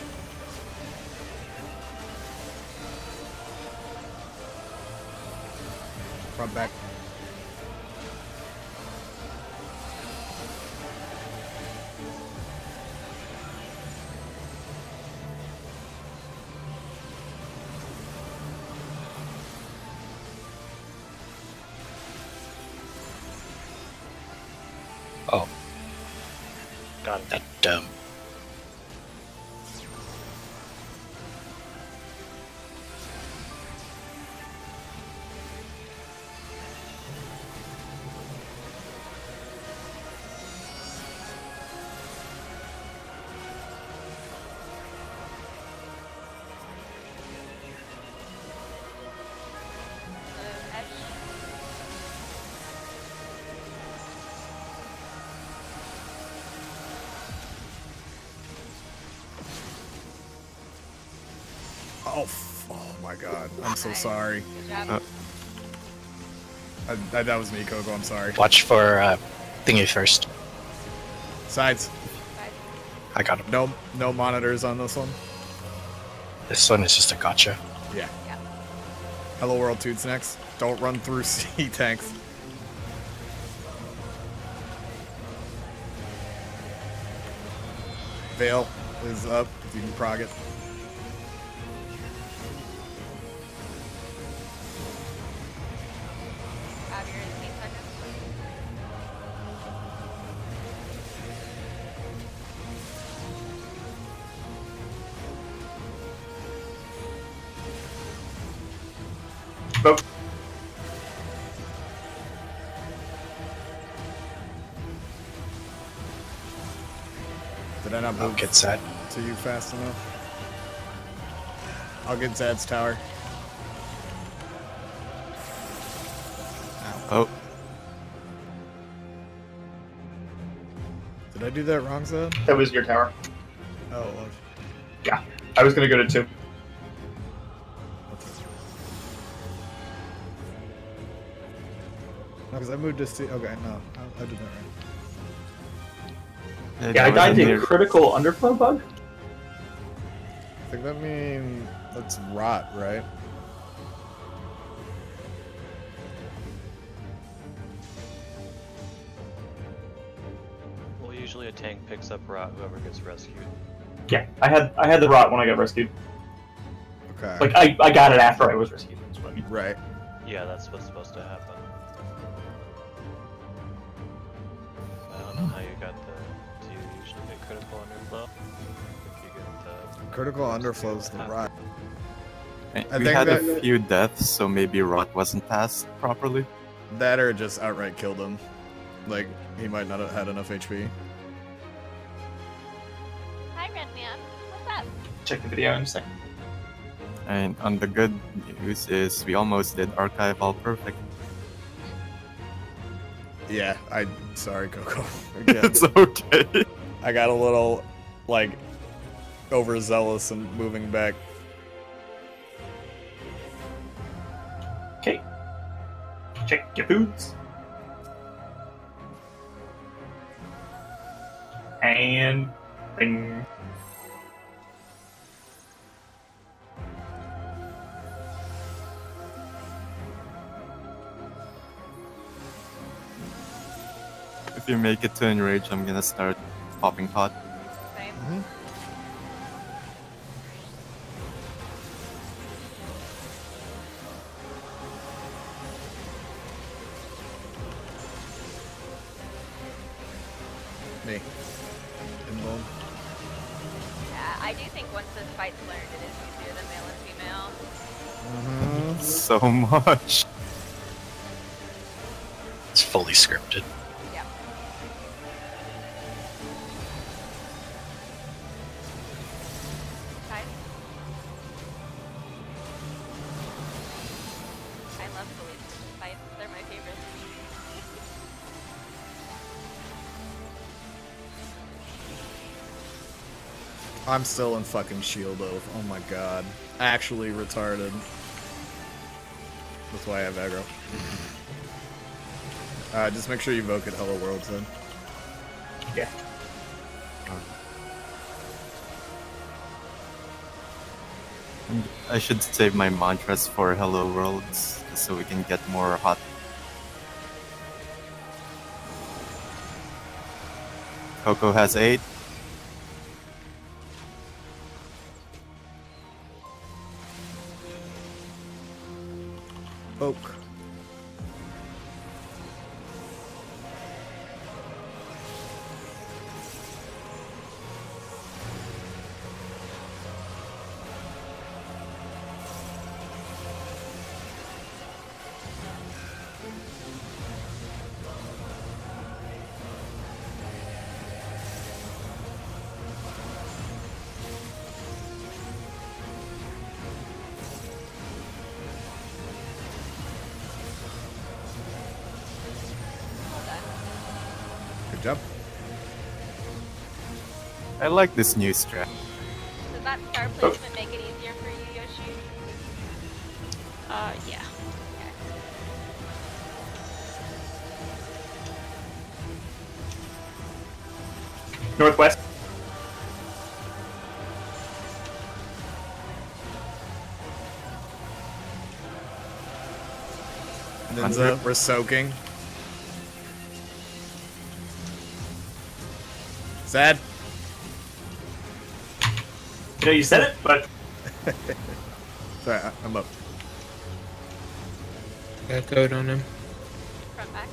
Rob back. Oh, Got him. that dumb. The edge. Oh, f- oh my god. I'm so sorry. Good job. Uh, I, I, that was me, Coco. I'm sorry. Watch for uh, thingy first. Sides. I got him. No, no monitors on this one. This one is just a gotcha. Yeah. Yeah. Hello World Tudes next. Don't run through sea tanks. Veil is up if you can prog it. Have your eighteen seconds. Vote. Did I not I'll move get set. to you fast enough? I'll get Zad's tower. Ow. Oh, Did I do that wrong, Zad? That was your tower. Oh, well, Yeah. I was gonna go to two. no, because I moved to sea. Okay, no, I, I did that right. Yeah, I that died was to near- critical underflow bug. I think that means that's rot, right? Well, usually a tank picks up rot whoever gets rescued. Yeah, I had I had the rot when I got rescued. Okay. Like I, I got it after I was rescued. That's what I mean. right. Yeah, that's what's supposed to happen. I don't know how you got the. Do you usually get critical underflow? If you get the. Critical underflows the rot. And I we think had a that- few deaths, so maybe Rot wasn't passed properly. That or just outright killed him. Like, he might not have had enough H P. Hi, Red Man. What's up? Check the video in a second. And on the good news is we almost did Archive all perfect. Yeah, I. Sorry, Coco. Again, It's okay. I got a little, like, overzealous and moving back. Okay. Check your foods. And bing. If you make it to Enrage, I'm gonna start popping pot. Same. Mm-hmm. Me. Inbound. Yeah, I do think once this fight's learned, it is easier than male and female. Mm-hmm. So much. It's fully scripted. Yep. Time. I love fully scripted fights. They're my favorites. I'm still in fucking Shield Oath. Oh my god. Actually retarded. That's why I have aggro. Uh, just make sure you evoke it Hello World, then. Yeah. And I should save my mantras for Hello Worlds so we can get more hot. Coco has eight. Oak. job. I like this new strat. Does that star placement make it easier for you, Yoshi? Uh, yeah. Northwest. Ninja, we're soaking. Sad. You know, you said it, but Sorry, I- I'm up. Got code on him. Front back.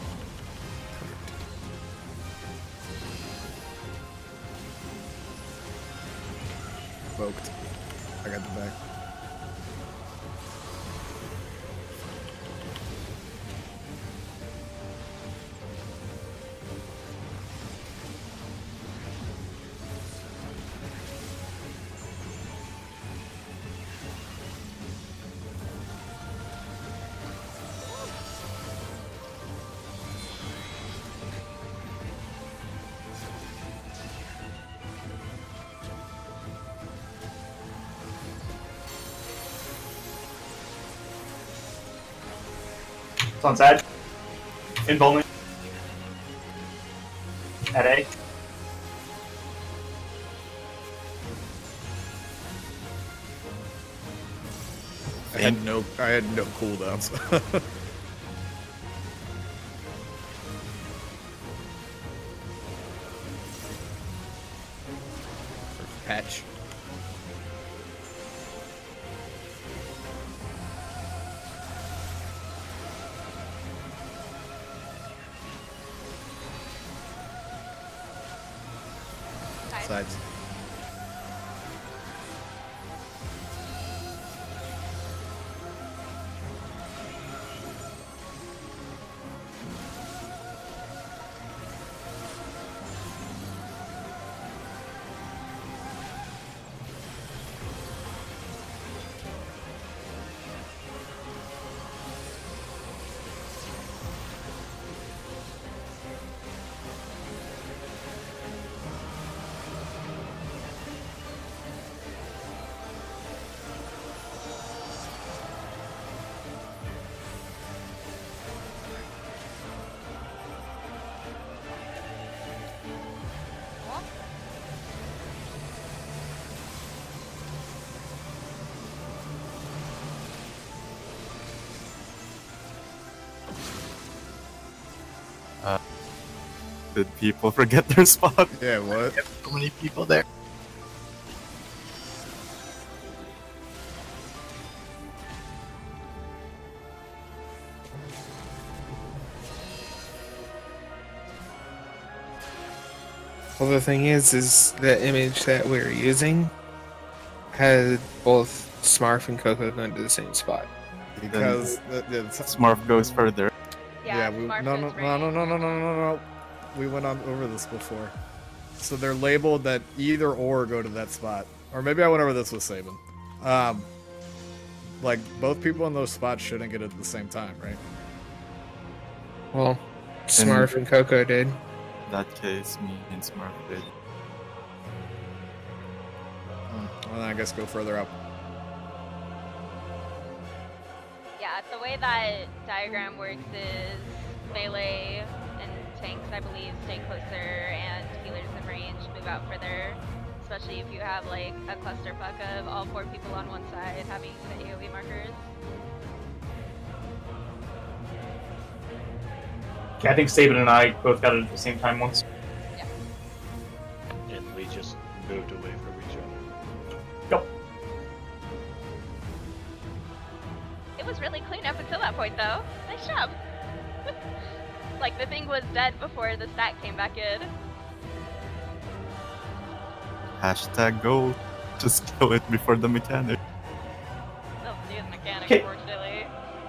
Smoked. I got the back. it's on side. In bowling. At A. I had no, I had no cooldowns. Patch. Sides. Did people forget their spot? Yeah, what? So many people there. Well, the thing is, is the image that we're using had both Smarf and Coco going to the same spot. Because the, the, Smurf goes further. yeah, we, no, no, no, no, no, no, no, no, no. We went on over this before. So they're labeled that either or go to that spot, or maybe I went over this with Saban. Um, like both people in those spots shouldn't get it at the same time, right? Well, Smarf and Coco did. In that case, me and Smurf did. Hmm, Well, then I guess go further up. Yeah, the way that diagram works is melee and tanks, I believe, stay closer, and healers in range move out further. Especially if you have like a clusterfuck of all four people on one side having the A O E markers. Okay, I think Saban and I both got it at the same time once. Yeah. And we just moved away from each other. Yep. It was really clean up until that point, though. Nice job. Like the thing was dead before the stack came back in. Hashtag go. Just kill it before the mechanic. Still see the mechanic, Okay. unfortunately.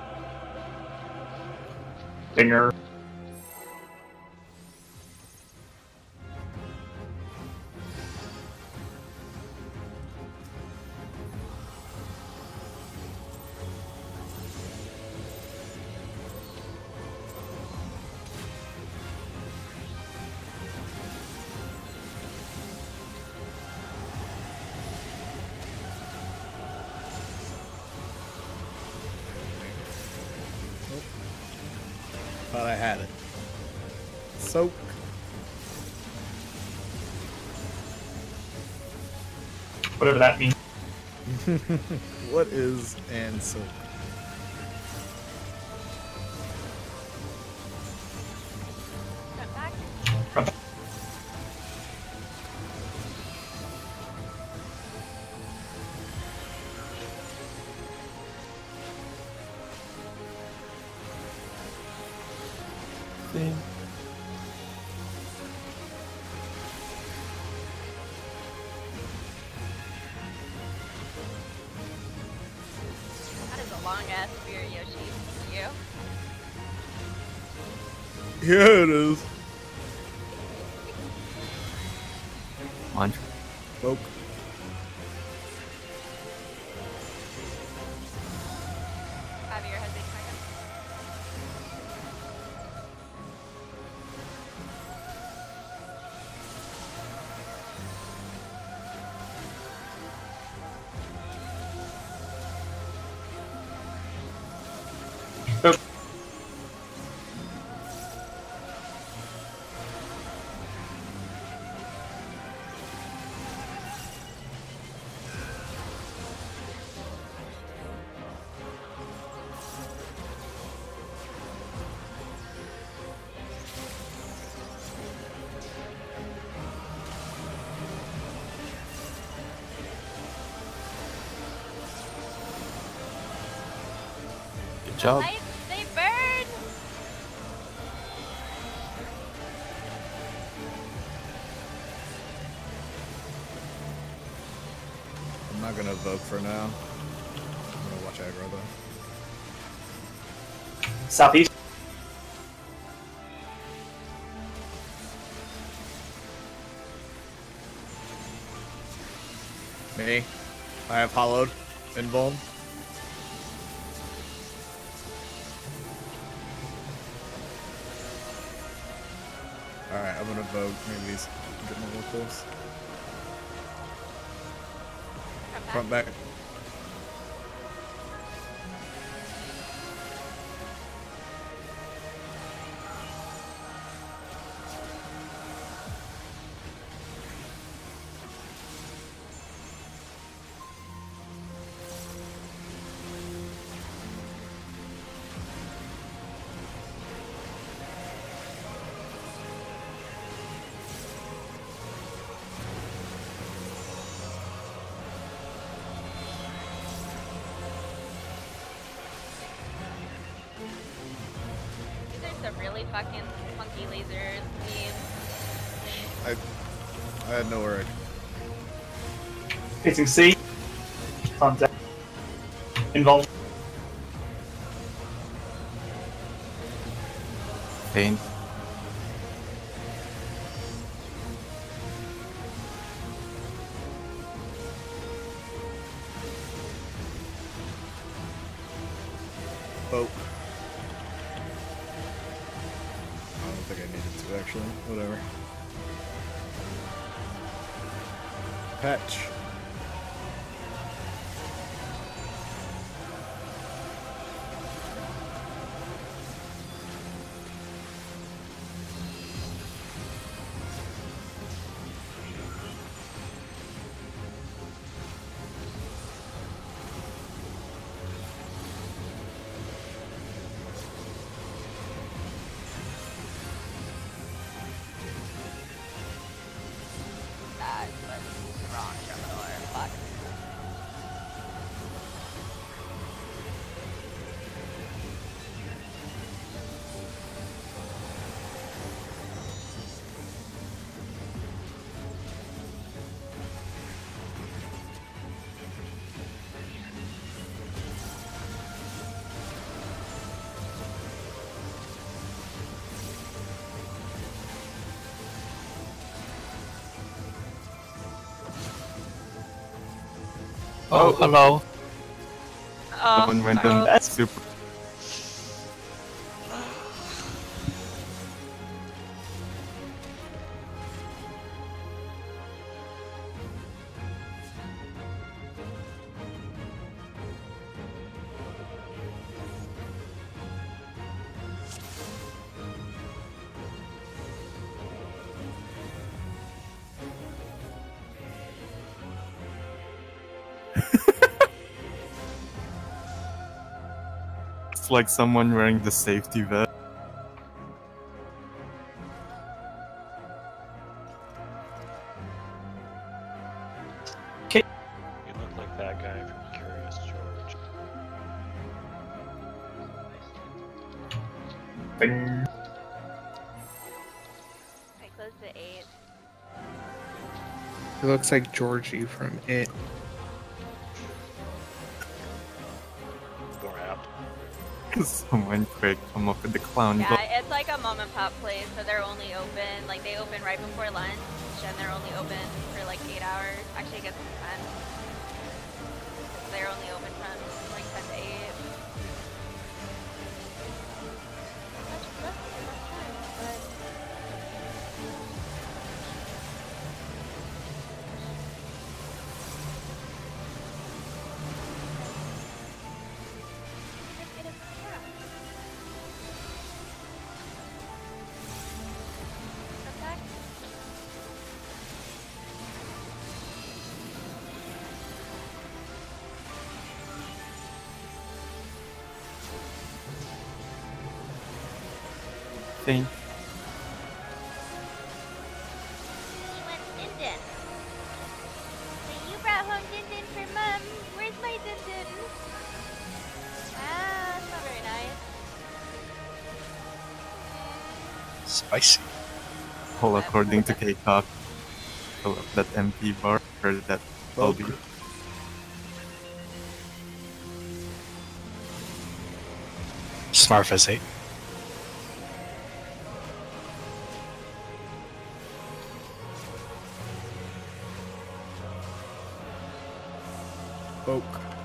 Dinger. I had it. Soak. Whatever that means. What is and soak? Front back. Front back. Thing. That is a long ass spear, Yoshi. You? Yeah, it is. Mantra. Soak. Javier has eight seconds. Good job. Lights, they burn! I'm not gonna evoke for now. I'm gonna watch aggro though. Southeast. Me. I have hollowed. Invuln. Alright, I'm gonna vote. Maybe he's getting a little close. Front back. Front back. These are some really fucking funky lasers memes. I I had no word. Facing C. On deck. Involved. Pain. Vote. I don't think I needed to actually. Whatever. Patch. That was the wrong terminal. Fuck. Oh, hello. Oh, Someone went oh. on super. looks like someone wearing the safety vest. You look like that guy from Curious George. Bing. I closed at eight. It looks like Georgie from It. More apt. Someone quick come up with the clown Yeah, book. it's like a mom and pop place, so they're only open, like they open right before lunch, and they're only open for like eight hours. Actually, I guess it's ten. They're only open from like ten to eight. That's, that's, that's fine, but... It is crap. Come back. Thing. He wants Din Din. So you brought home Din Din for Mom. Where's my Din Din? Ah, that's not very nice. Spicy. All according to K-Cock. Fill up that M P bar or that lobby. Smurf has eight. Oak.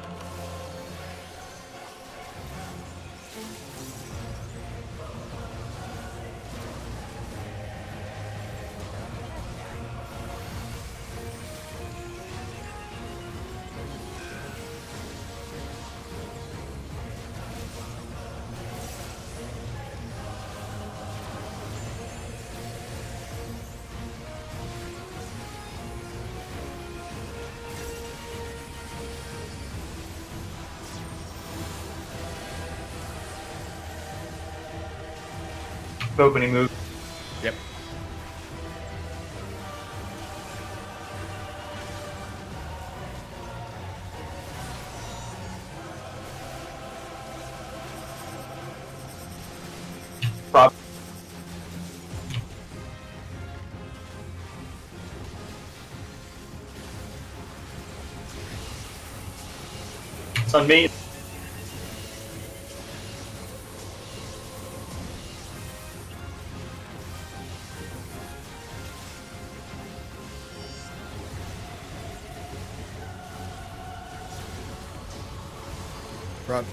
Opening move. Yep. Bob. It's on me. Run.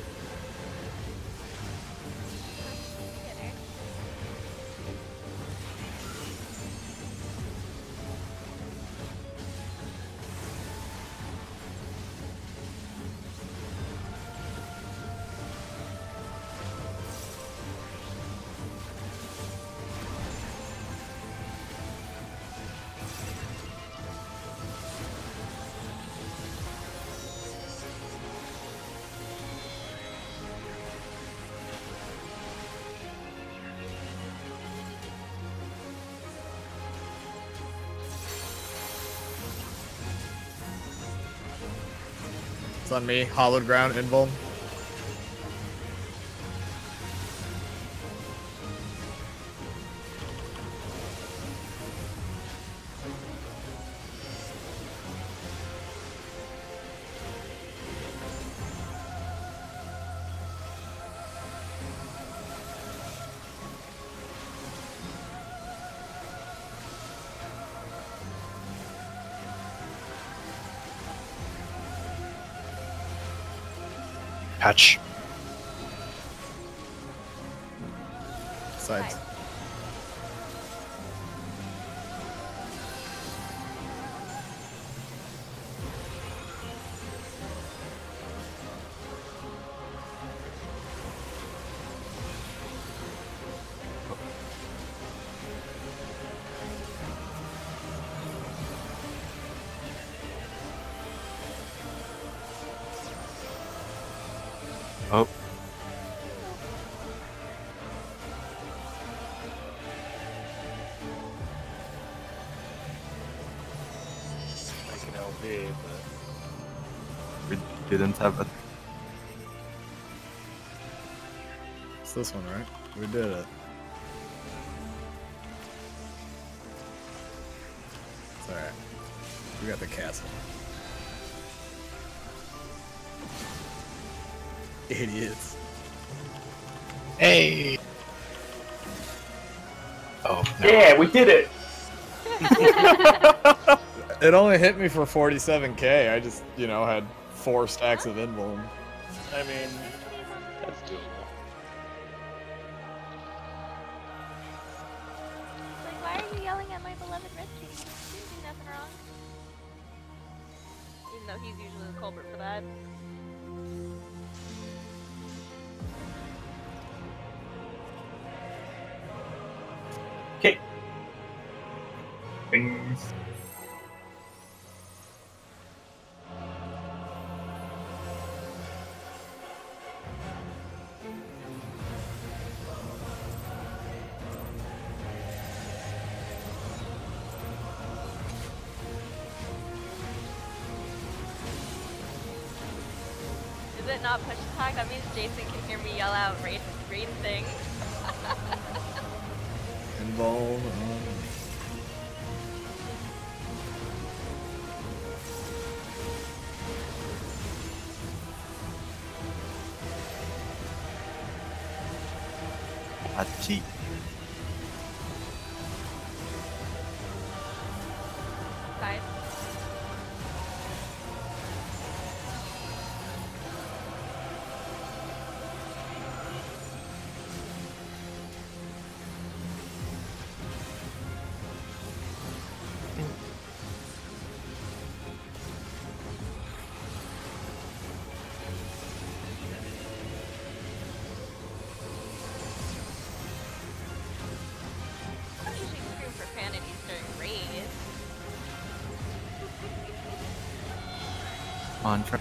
It's on me. Hollowed ground, invuln. Patch. Sides. Oh, be, but We didn't have a. It's this one, right? We did it. It's alright. We got the castle. Idiots. Hey! Oh, no. Yeah, we did it. It only hit me for forty-seven K. I just, you know, had four stacks of invuln. I mean, that's doable. Like, why are you yelling at my beloved Red King? He didn't do nothing wrong. Even though he's usually the culprit for that. Okay. Bing. Is it not push attack? That means Jason can hear me yell out raid, raid things. Invuln. Um, Hachi. Guys. I usually scream profanities during raids. Mantra.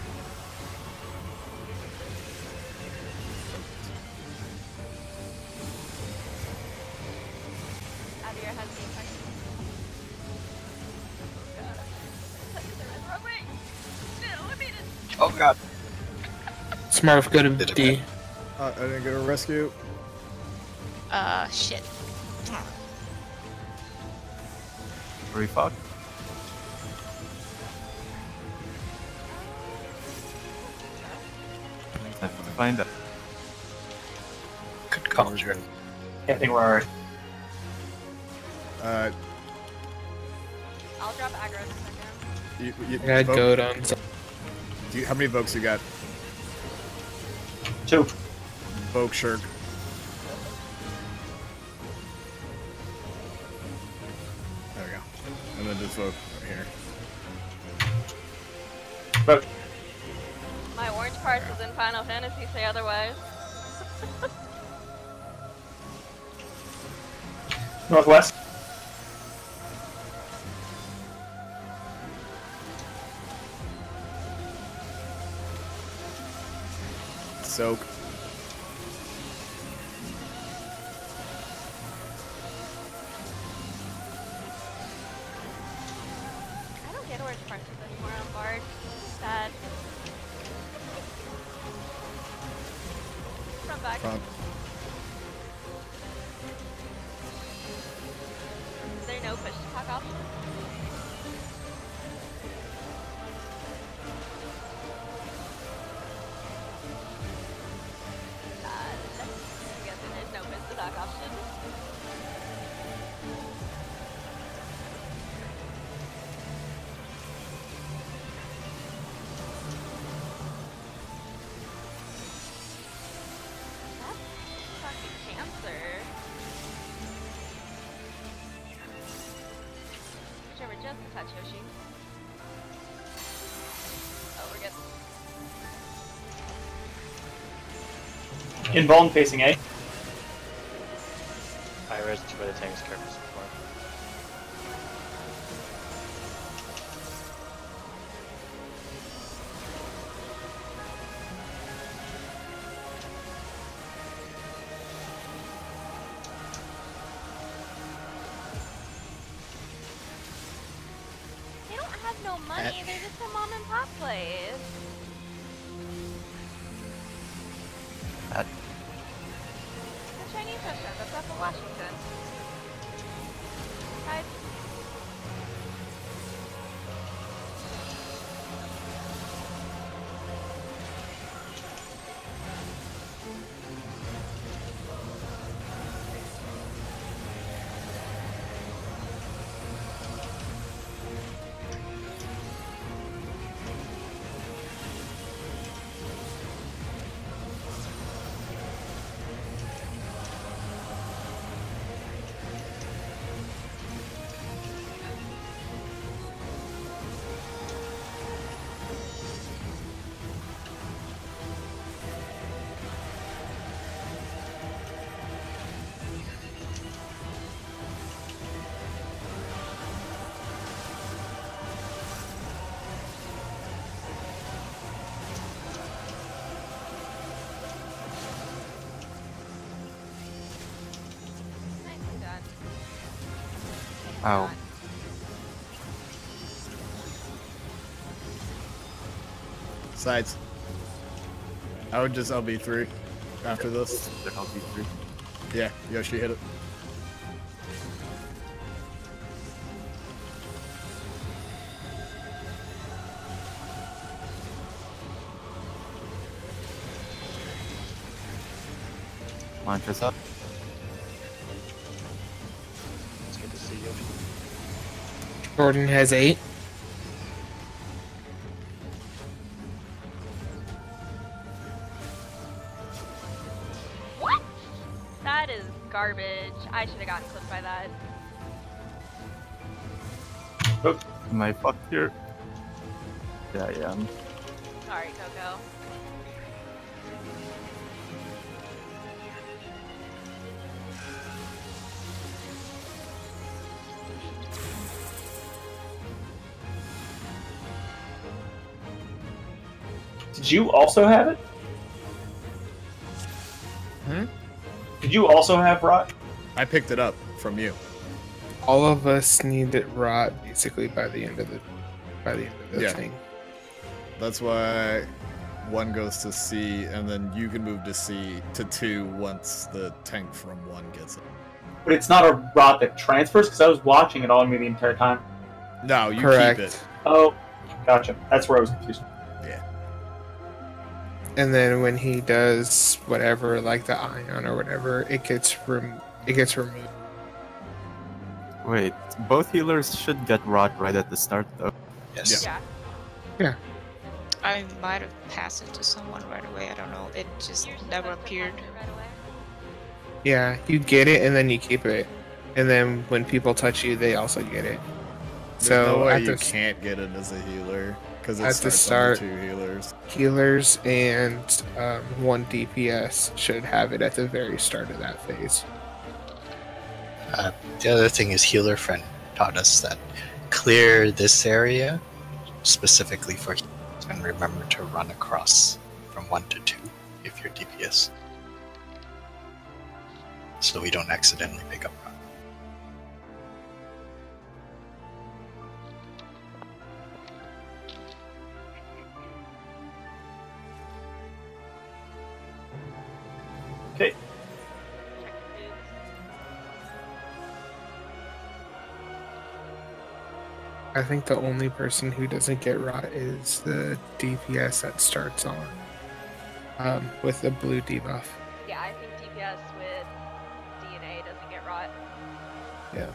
Adir has the effect. Oh god. I took the red wrong way. No, I made it. Oh god. Smurf, go to Did it D. uh, I didn't get a rescue. Uh, shit. Free fuck. I have to find that. Good call, Jared. Yeah, I think we're alright. Uh, I'll drop aggro in a second. you, you, I got Vogue- goat on. So do you, how many Vokes you got? Two. Vogue Shirk. There we go. And then just Vogue right here. But My orange parts is in Final Fantasy, say otherwise. northwest. Soak. I don't get orange parts anymore on Bard. Sad. Run back. Front. Is there no push attack option? God. I'm guessing there's no push attack option. That's fucking cancer. Trevor, just a touch, Yoshi. Oh, we're good. Invuln facing A. I res to where the tank's careful support. They don't have no money. They're just a mom and pop place. That The Chinese restaurant that's up in Washington. Guys, nicely done. Ow. Sides. I would just L B three after this. There I'll be through. Yeah, Yoshi hit it. Mantras up. It's good to see you. Jordan has eight. What? That is garbage. I should have gotten clipped by that. Am I fucked here? Yeah, I am. Sorry, Coco. Did you also have it? Hmm? Did you also have rot? I picked it up from you. All of us need it rot basically by the end of the by the end of the Yeah. thing. That's why one goes to C, and then you can move to C to two once the tank from one gets it. But it's not a rot that transfers because I was watching it on me the entire time. No, you Correct. keep it. Oh, gotcha. That's where I was confused. Yeah. And then when he does whatever, like the ion or whatever, it gets rem- it gets removed. Wait, both healers should get rot right at the start though. Yes. Yeah. I might have passed it to someone right away. I don't know. It just You're never supposed to appeared. pass it right away. Yeah, you get it and then you keep it, and then when people touch you, they also get it. There's So no way at you the can't get it as a healer because it At the starts on start- the two healers. healers and um, one D P S should have it at the very start of that phase. Uh, the other thing is healer friend taught us that clear this area specifically for healers and remember to run across from one to two if you're D P S. So we don't accidentally pick up run. Okay. Check the foods. I think the only person who doesn't get rot is the D P S that starts on um, with the blue debuff. Yeah, I think D P S with D N A doesn't get rot. Yeah.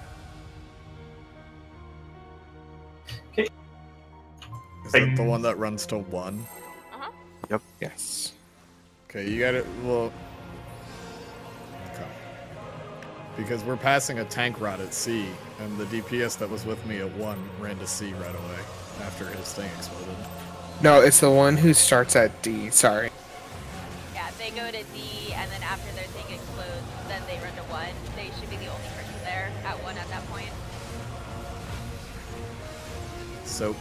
Is that the one that runs to one? Uh-huh. Yes. Okay, you got it. Well, okay. Because we're passing a tank rod at C, and the D P S that was with me at one ran to C right away after his thing exploded. No, it's the one who starts at D. Sorry. Yeah, they go to D, and then after their thing explodes, then they run to one. They should be the only person there at one at that point. Soak.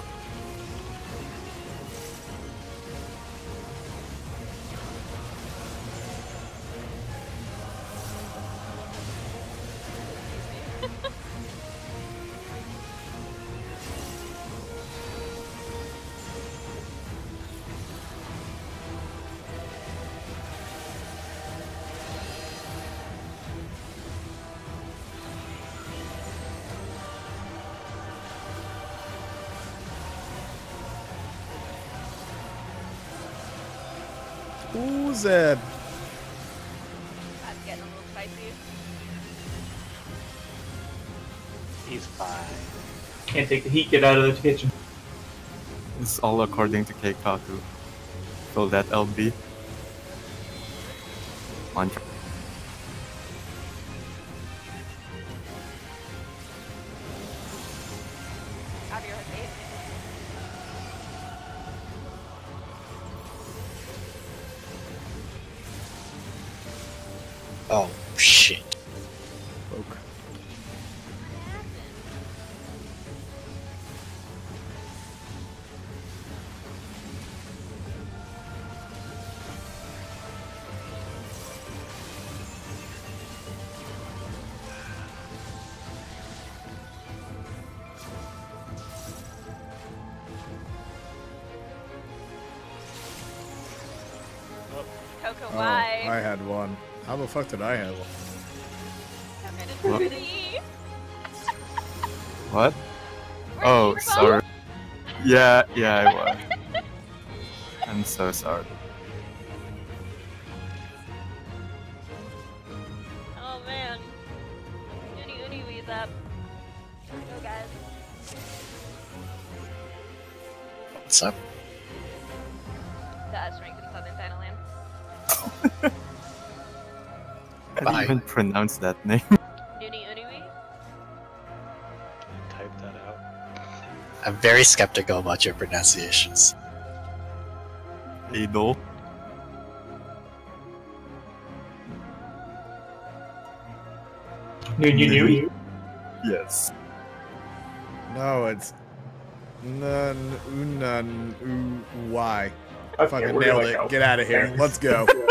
Ooh, Zed. That's getting a little spicy. He's fine. Can't take the heat. Get out of the kitchen. It's all according to Keikaku. So that L B. Mantra. Out of your head. Oh, shit. Poke. Coco, Oh, why? I had one. How the fuck did I have one? Come in and What? pretty. What? Where'd Oh, you go? sorry. Yeah, yeah, I was. I'm so sorry. Oh man. Uni Uni we's up. Go guys. What's up? The strength in Southern Thailand. I didn't Bye. even pronounce that name. Uni Uni we? Type that out. I'm very skeptical about your pronunciations. Idol. New, new, new. Yes. No, it's none unan u y. Okay, Fucking where do nailed I it. go? Get out of here. Thanks. Let's go. Is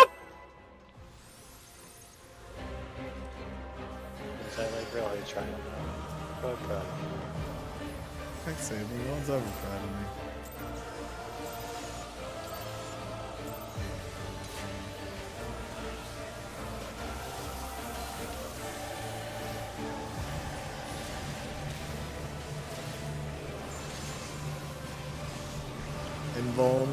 that like really trying to fuck up? Thanks, Saber. No one's ever proud of me. Invuln.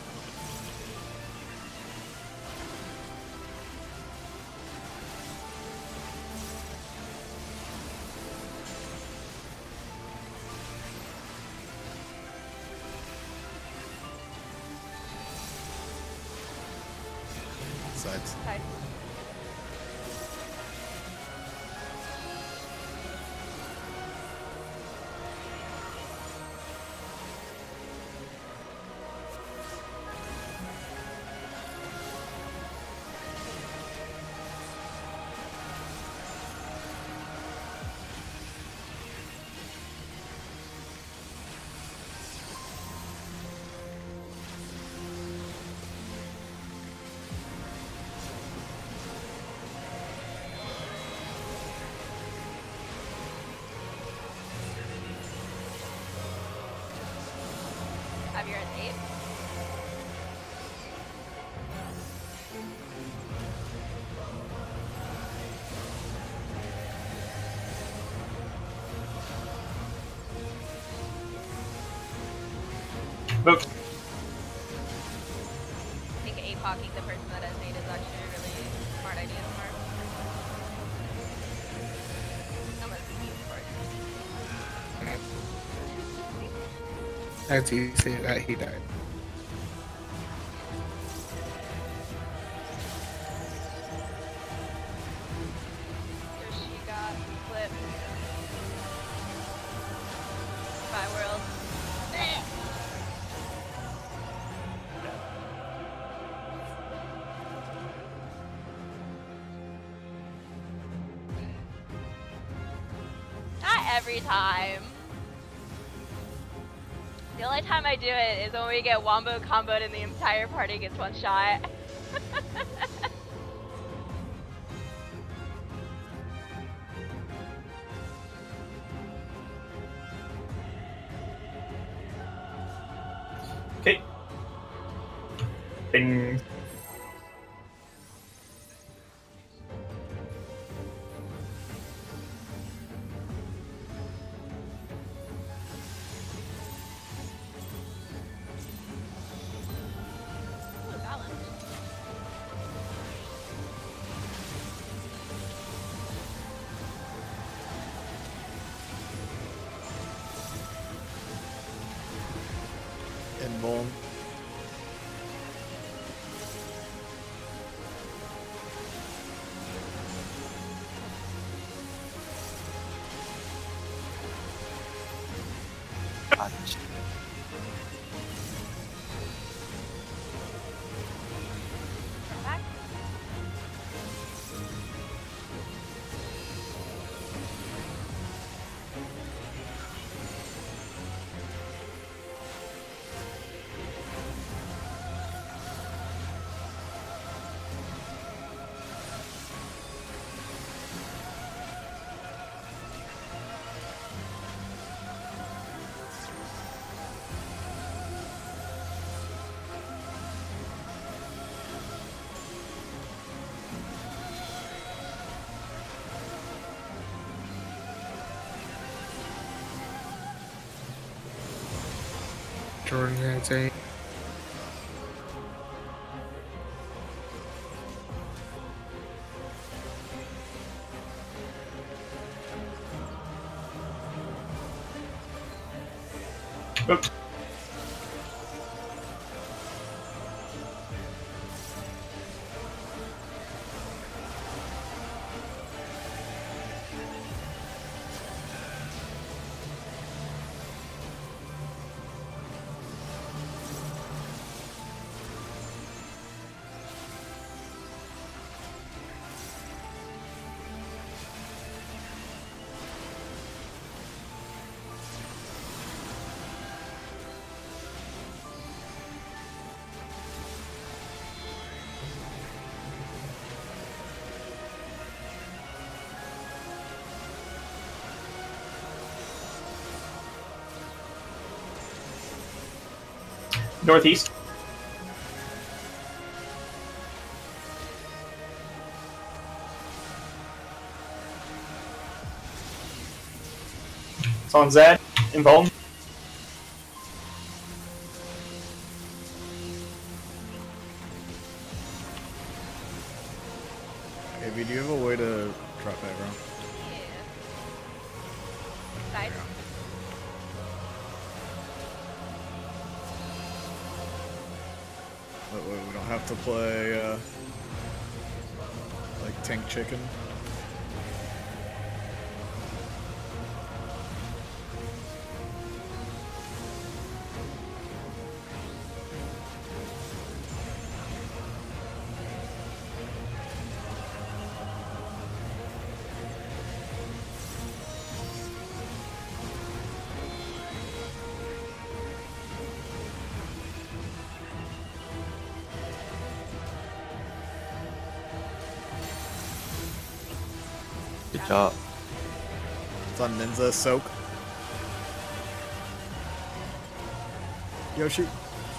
Sides. Hi. Have your eight. Book. I think APOCing the person that has eight is actually a really smart idea, Mark. Unless he needs for it. As you say that, he died. Yoshi got flipped. Bye world. Not every time. The only time I do it is when we get wombo comboed and the entire party gets one shot. Okay. Bing. Ooh, balance. fireball him. Ah, shit. Come back. Jordan has a. Oop. Northeast. It's on Zed. Invuln. Avy, do you have a way to drop aggro? Yeah. Side. That way we don't have to play, uh, like tank chicken. Good job. It's on Ninja Soak. Yoshi.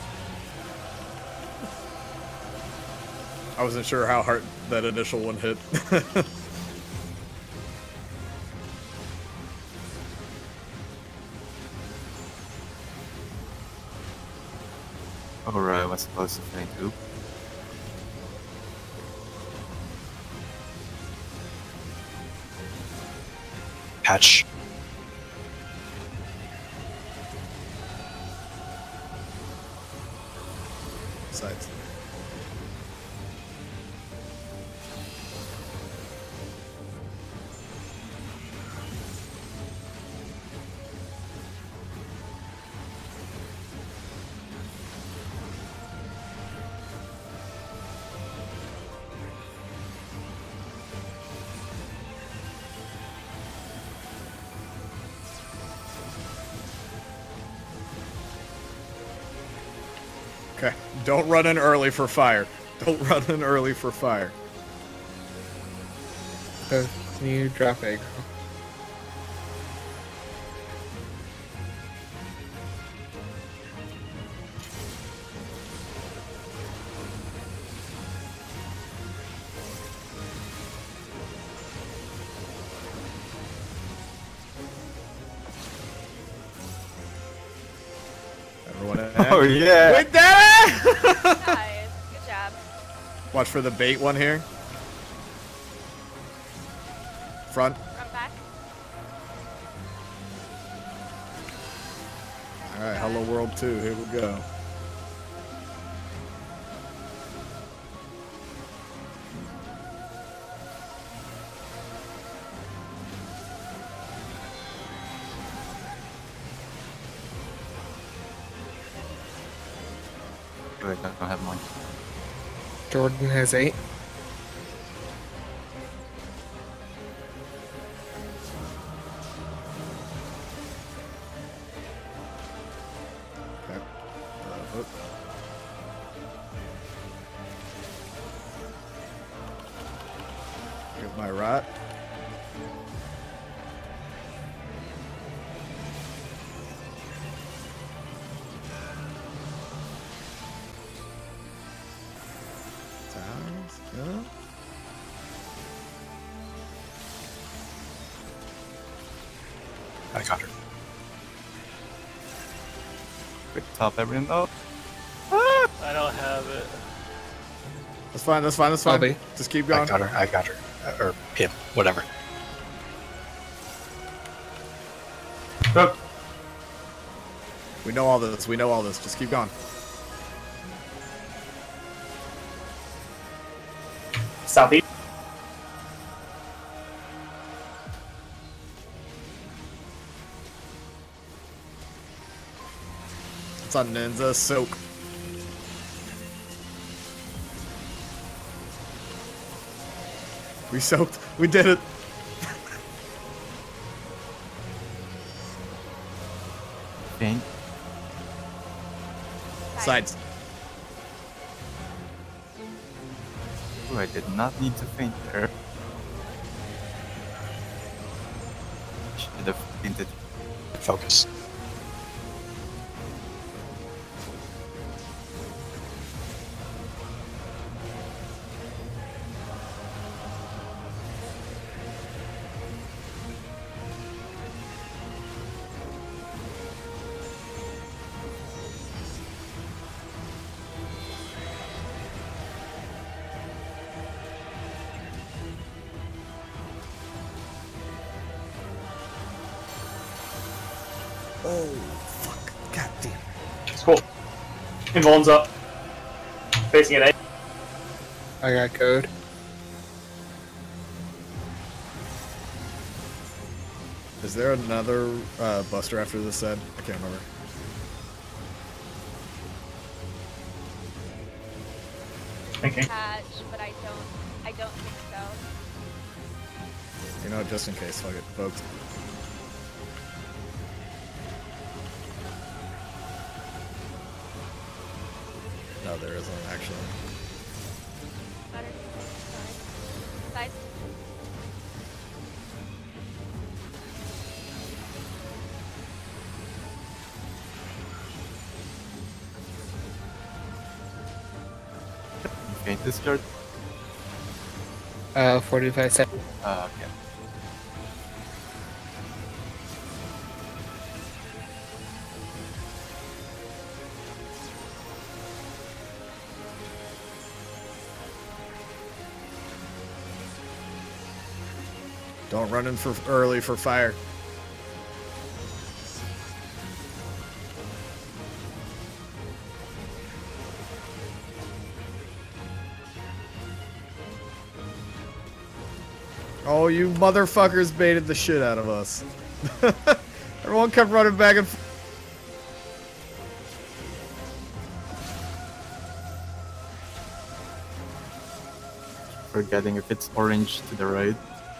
I wasn't sure how hard that initial one hit. Alright, I was supposed to think oop. Catch. Sides. Okay, don't run in early for fire. Don't run in early for fire. Uh, can you drop aggro? Everyone in. Oh yeah! We did it! Nice. Good job. Watch for the bait one here. Front. Front back. Alright, Hello World two, here we go. I don't have one. Jordan has eight. Okay. Uh, oop. Get my rot. Sounds good. I got her. Quick top everything up. I don't have it. That's fine, that's fine, that's fine. Bobby. Just keep I going. got her. I got her. Uh, or him. Whatever. Go. We know all this, we know all this. Just keep going. Southeast. It's on Ninja Soak. We soaked. We did it. Faint. Sides. Ooh, I did not need to faint there. Should have fainted. Focus. Oh, fuck. God damn. It's cool. Invuln's up. Facing an A. I got code. Is there another uh, Buster after this said? I can't remember. Thinking. Patch, but I don't. I don't think so. You know, just in case, fuck it, folks. No, there isn't actually. Butter. Side. Faint discharge. Uh, forty-five seconds. Uh, okay. Don't run in for early for fire. Oh, you motherfuckers baited the shit out of us. Everyone kept running back and forth. Forgetting if it's orange to the right.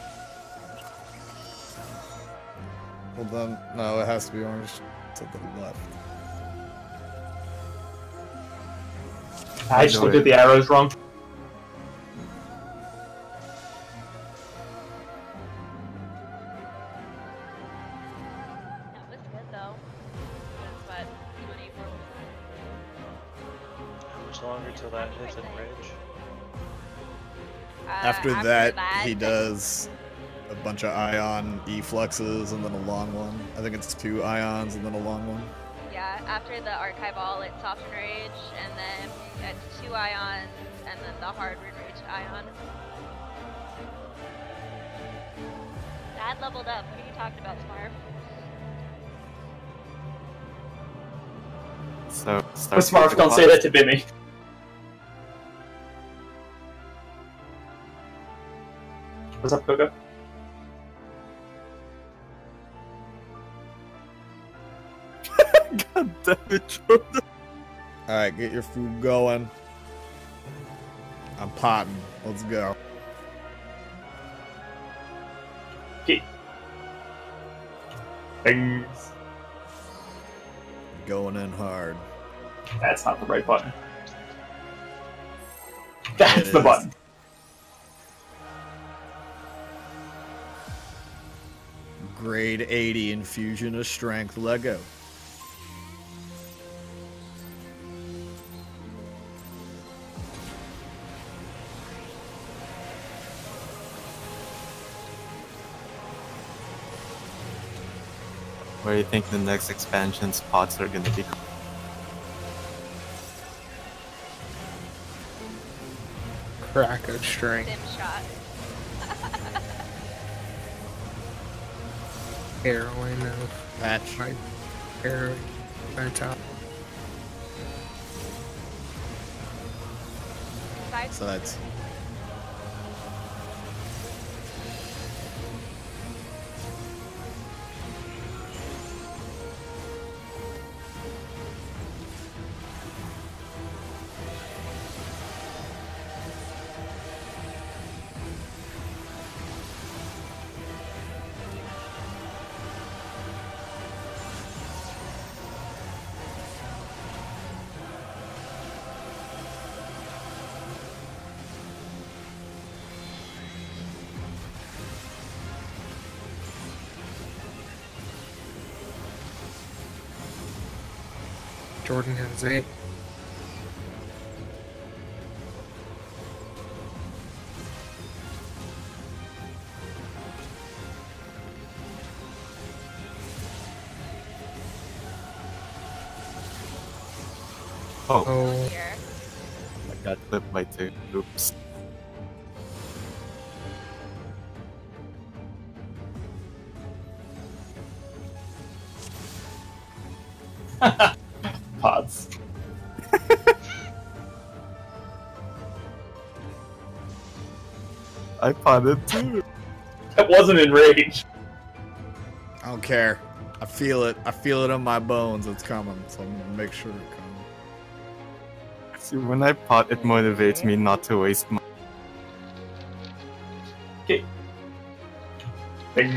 Well then, no, it has to be orange to the left. I just looked at the arrows wrong. That was good though. That's what twenty-four percent. How much longer till that hits in rage? Uh, After, that, that, he does a bunch of ion effluxes and then a long one. I think it's two ions and then a long one. Yeah, after the archive all, it's soften rage, and then it's two ions, and then the hard rune rage ion. Dad leveled up. What are you talking about, Smarf? So, But start Smarf, don't say that to Bimmy. What's up, Coco? God damn it, Jordan. Alright, get your food going. I'm potting. Let's go. Okay. Things. Going in hard. That's not the right button. That's It the is. button. Grade eighty infusion of strength Lego. Where do you think the next expansion spots are gonna be? Crack of strength. Sim shot. Heroin of Patch. my heroin. My top. Side So that's Jordan has eight. Oh, Oh, here. I got clipped by two. Oops. Pods. I potted too. That wasn't in rage. I don't care. I feel it. I feel it in my bones. It's coming. So I'm gonna make sure it comes. See, when I pot, it motivates me not to waste my. Okay. Ding.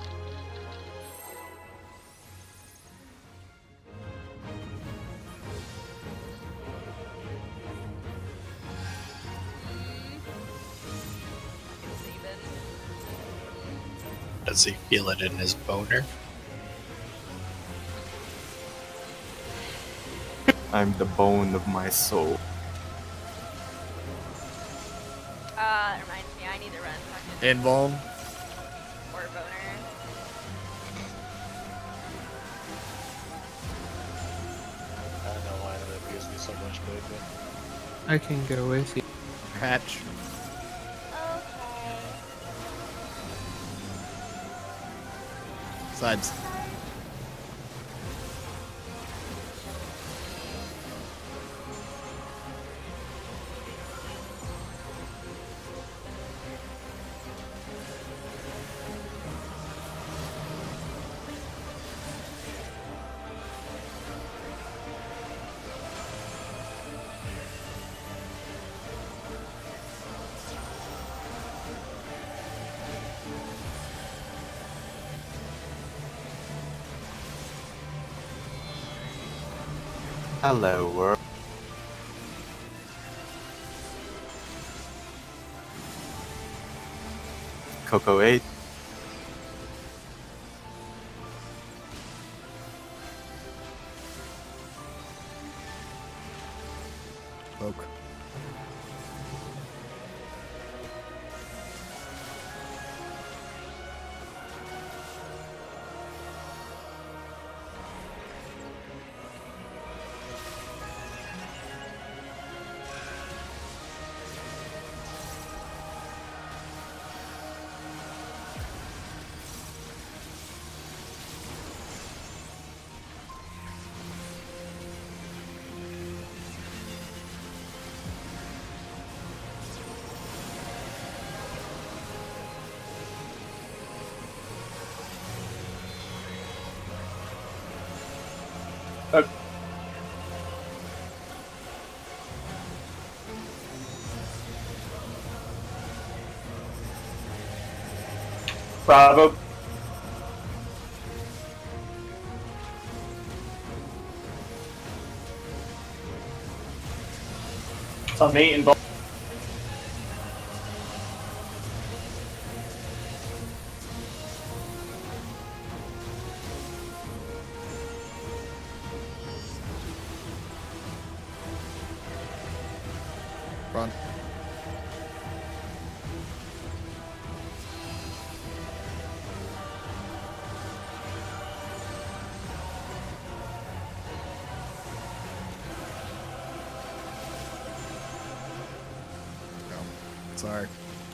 Does he feel it in his boner? I'm the bone of my soul. Uh, it reminds me, I need to run fucking Invuln. or boner. I don't know why that gives me so much movement. I can go with you. Patch. Okay. Sides. Hello, world. Coco eight. Poke. Bravo. It's on me and ball. Run. No. Sorry.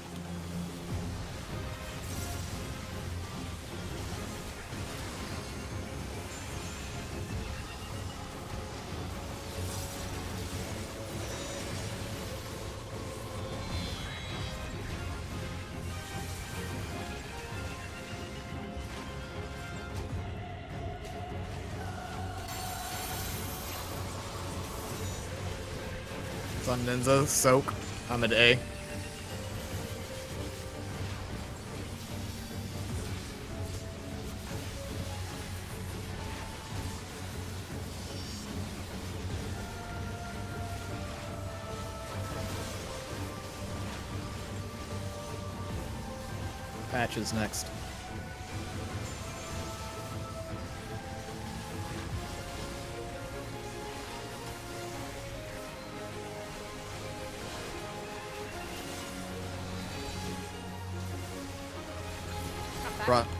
It's on Ninja, Soak, on the day. Patches next. Come back. Run.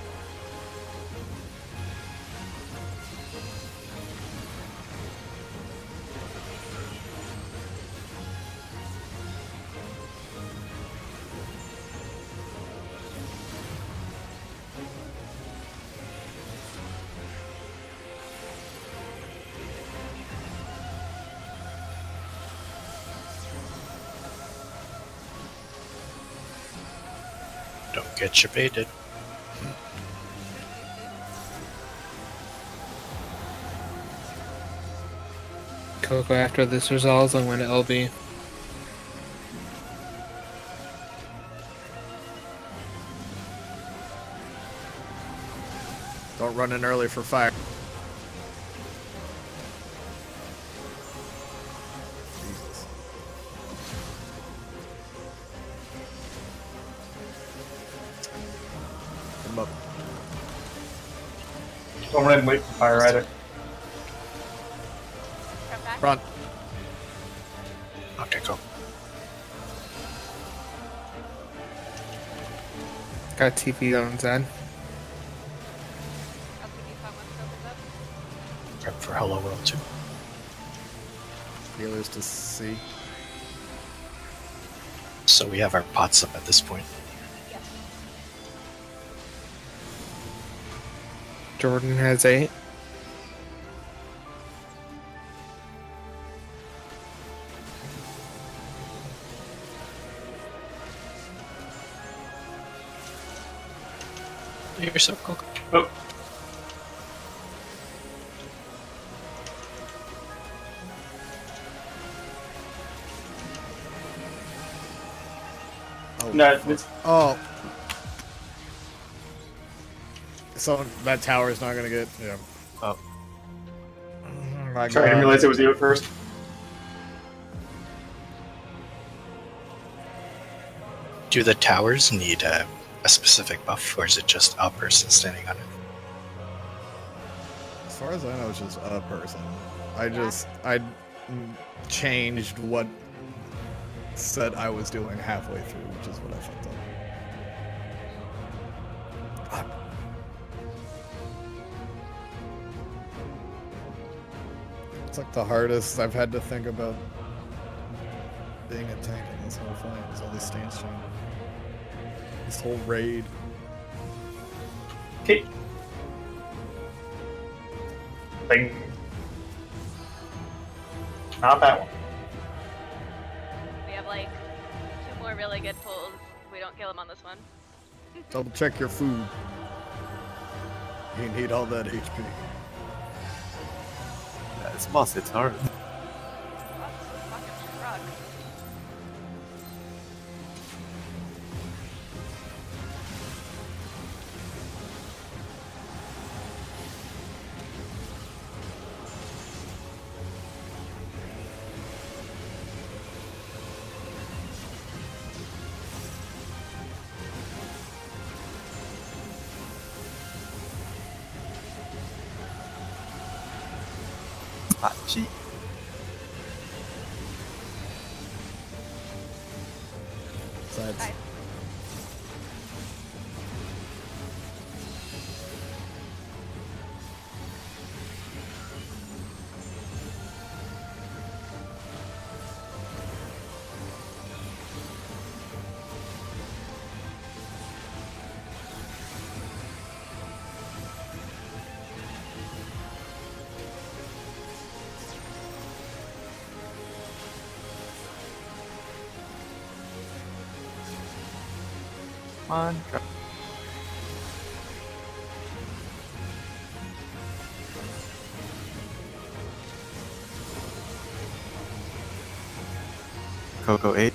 Don't get you baited. Coco, after this resolves, I'm going to L B. Don't run in early for fire. Jesus. Come up. Don't run and wait for fire either. Come back. Run. Okay, go. Got T P on Zed. I'll give you five once Coco's up. Prep for Hello World two. Healers to C. So we have our pots up at this point. Yes. Jordan has eight. You're so cool. Oh, Oh, no, it's, oh. So that tower is not gonna get. Yeah. Oh. Oh my sorry, I didn't God. realize it was you at first. Do the towers need a, a specific buff, or is it just a person standing on it? As far as I know, it's just a person. I just I mm, changed what set I was doing halfway through, which is what I fucked up. Ah. It's like the hardest I've had to think about being a tank in this whole fight. Is all these stance chain. This whole raid. Okay. Bing. Not that one. We have like two more really good pulls. We don't kill him on this one. Double check your food. You need all that H P. Yeah, this boss hits hard. Fuck, fucking truck. Hachi. Sides. Bye. Come on. Drop. Coco eight.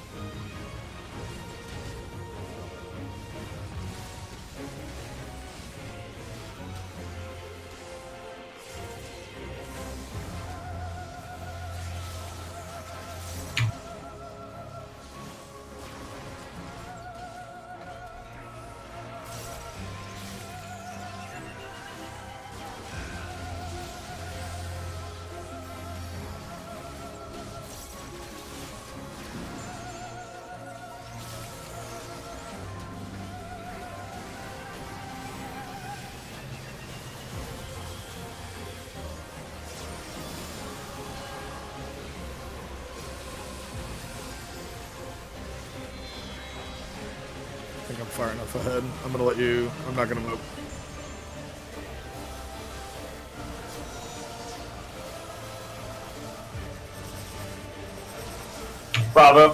I think I'm far enough ahead. I'm gonna let you. I'm not gonna move. Bravo.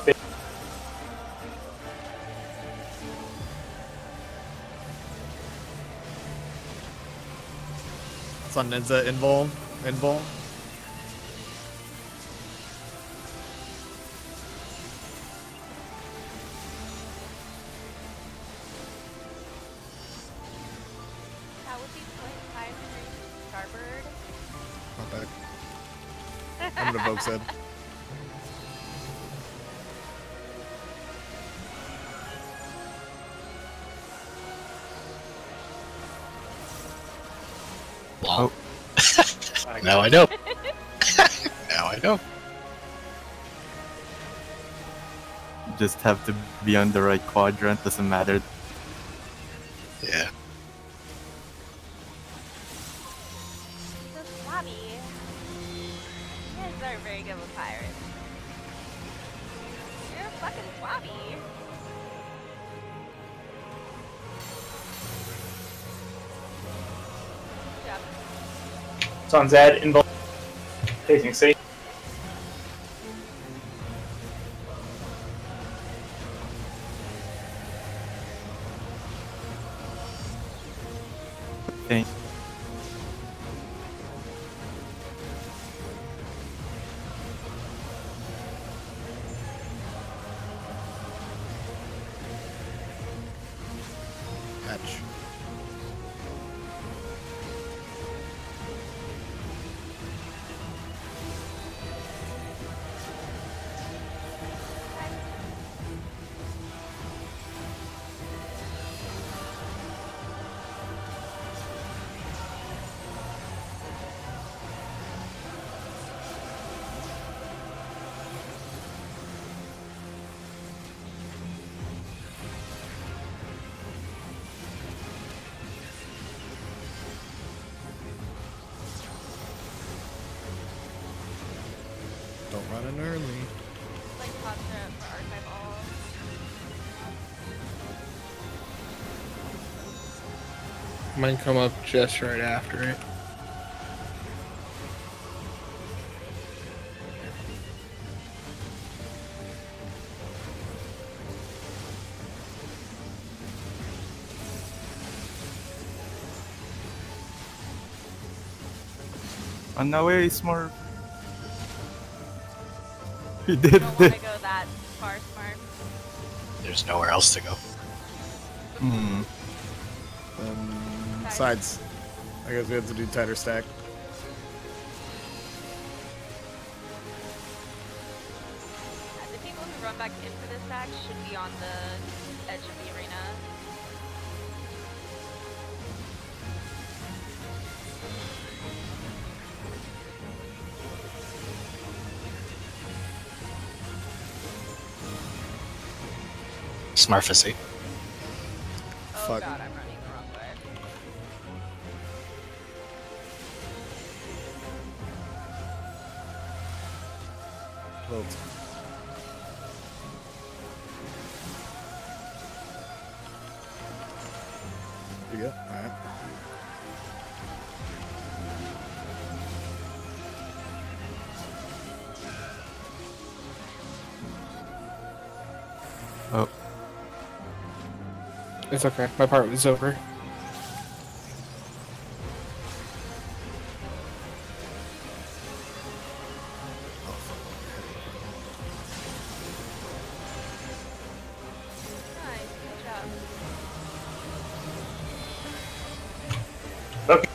It's on Ninja Invul. Invul. That would be point five degrees starboard. Not bad. I'm gonna Vogue Zed. Well, I now I know. Now I know. Just have to be on the right quadrant, doesn't matter. Yeah. So swabby. You guys are very good with pirates. You're fucking swabby. Good job. It's on Zed. Invul. Facing C. Thank Hatch. Don't run in early. Like pasta for archive all. Mine come up just right after it. On the way, Smurf. He did You don't want it. to go that far, smart. There's nowhere else to go. Hmm. Um, sides. I guess we have to do tighter stack. Uh, The people who run back into this stack should be on the edge of the arena. Smurfacy. Oh Fuck. god, I'm running the wrong way. Well, you go. All right. Oh, It's okay. My part was over. Nice, good job. Okay.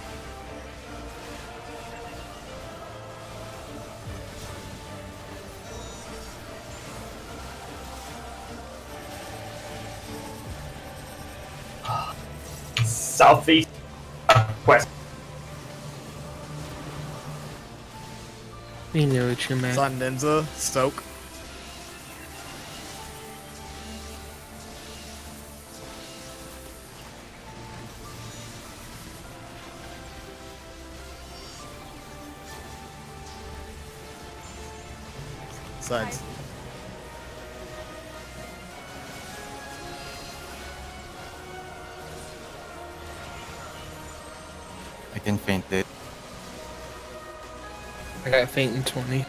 Southeast, west. You know what you meant. Sun Ninja, Stoke. Sides. I can faint it. I got faint in twenty.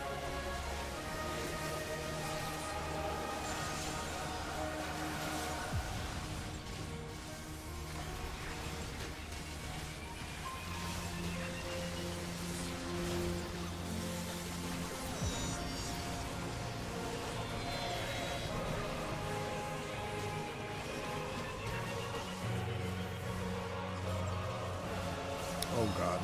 Oh god.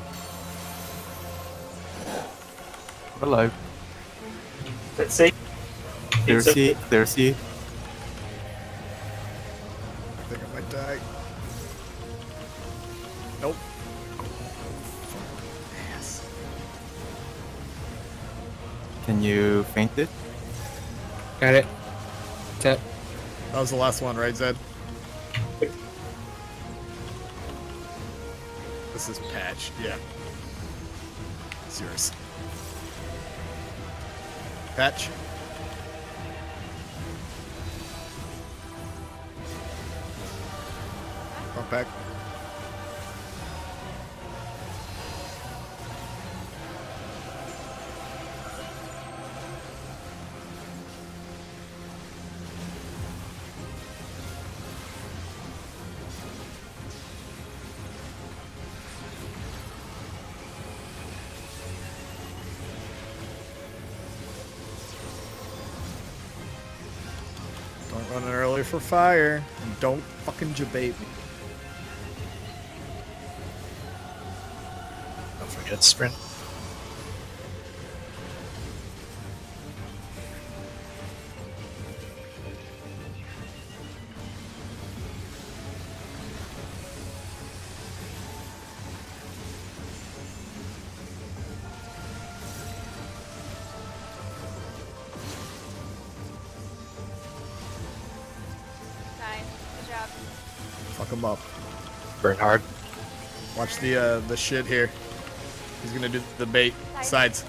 We're alive. Let's see. Clear It's a- C, clear C. I think I might die. Nope. Yes. Can you faint it? Got it. Tap. That was the last one, right, Zed? This is patch, yeah. It's yours. Patch. Front back. Don't run in early for fire, and don't fucking debate me. Don't forget sprint. Nice, good job. Fuck him up. Burn hard. Watch the uh, the shit here. He's gonna do the bait. Sides.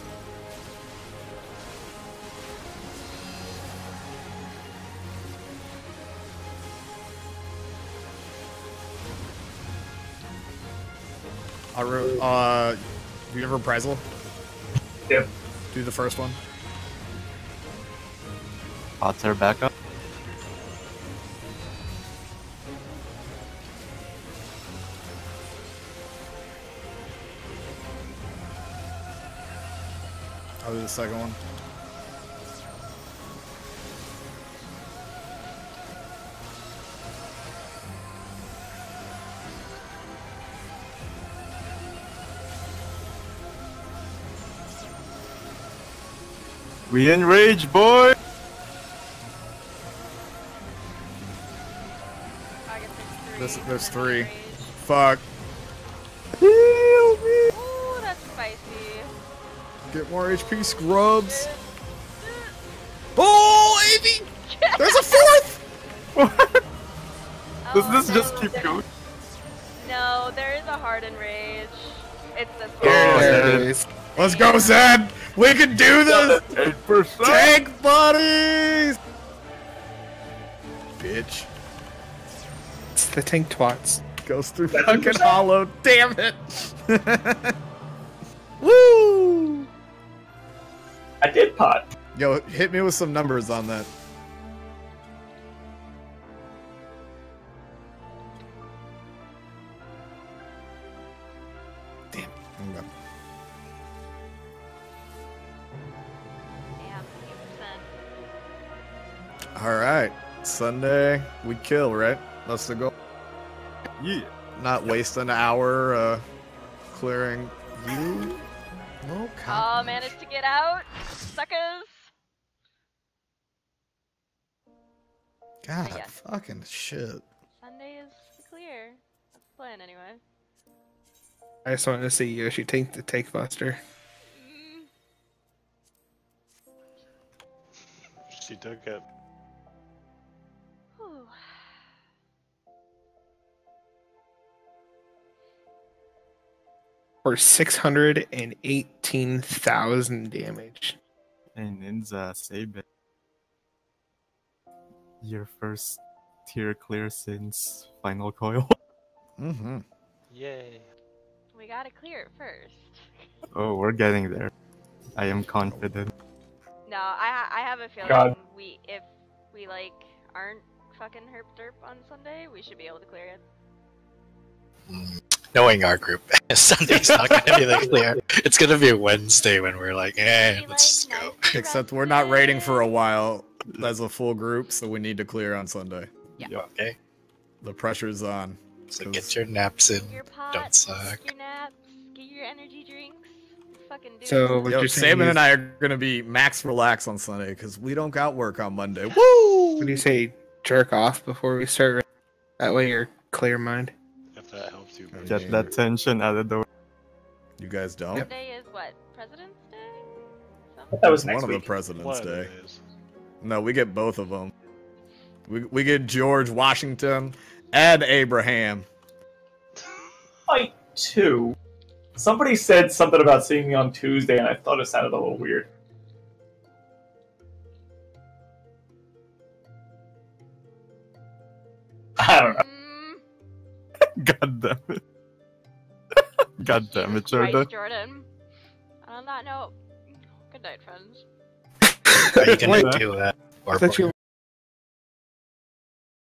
I'll ru- uh, have you ever Prezel? Yep. Do the first one. Pots are back up. I'll do the second one. We enrage, boy! I guess there's three. This, there's and then three. rage. Fuck. Ooh, that's spicy. Get more H P, scrubs. Oh, A B! There's a fourth! Does Oh, this just no, keep there- going? No, there is a Harden Rage. It's this one. There it is. Let's go, Zed! We can do this! eight percent! Tank buddies! Bitch. It's the tank twats. Goes through fucking hollow. Damn it! Woo! I did pot. Yo, hit me with some numbers on that. Damn. Okay. Damn, fifty percent. All right, Sunday we kill, right? That's the goal. Yeah. Not waste an hour uh, clearing you. No, Oh, managed to get out. Suckers. God, Yeah. fucking shit. Sunday is clear. That's the plan anyway. I just wanted to see Yoshi take the take buster. Mm, She took it. whew. For six hundred eighteen thousand damage. Hey Ninja, save it. Your first tier clear since Final Coil. Mm-hmm. Yay. We gotta clear it first. Oh, we're getting there. I am confident. No, I ha- I have a feeling God. we if we like aren't fucking herp derp on Sunday, we should be able to clear it. Mm, knowing our group, Sunday's not going to be that clear. It's going to be Wednesday when we're like, eh, Be let's like, go. nice Except we're not raiding for a rested. while as a full group, so we need to clear on Sunday. Okay, The pressure's on. so get your naps in. Get your pots, Don't suck. get your naps, get your energy drinks. Fucking do So it. what Yo, you're saying Saban is, and I are gonna be max relax on Sunday because we don't got work on Monday. Woo! what do you say, jerk off before we start? That way you're clear mind. If that helps you. Okay. Get that tension out of the way. You guys don't? Sunday is what? President's Day? Something? That was One next of the week. President's One of Day. it is. No, we get both of them. We we get George Washington and Abraham. Fight two. Somebody said something about seeing me on Tuesday, and I thought it sounded a little weird. I don't know. Mm, God damn it. God damn it, Jesus Christ, Jordan. Jordan. On that note, good night, friends. Are you going Wait. to do uh, I thought you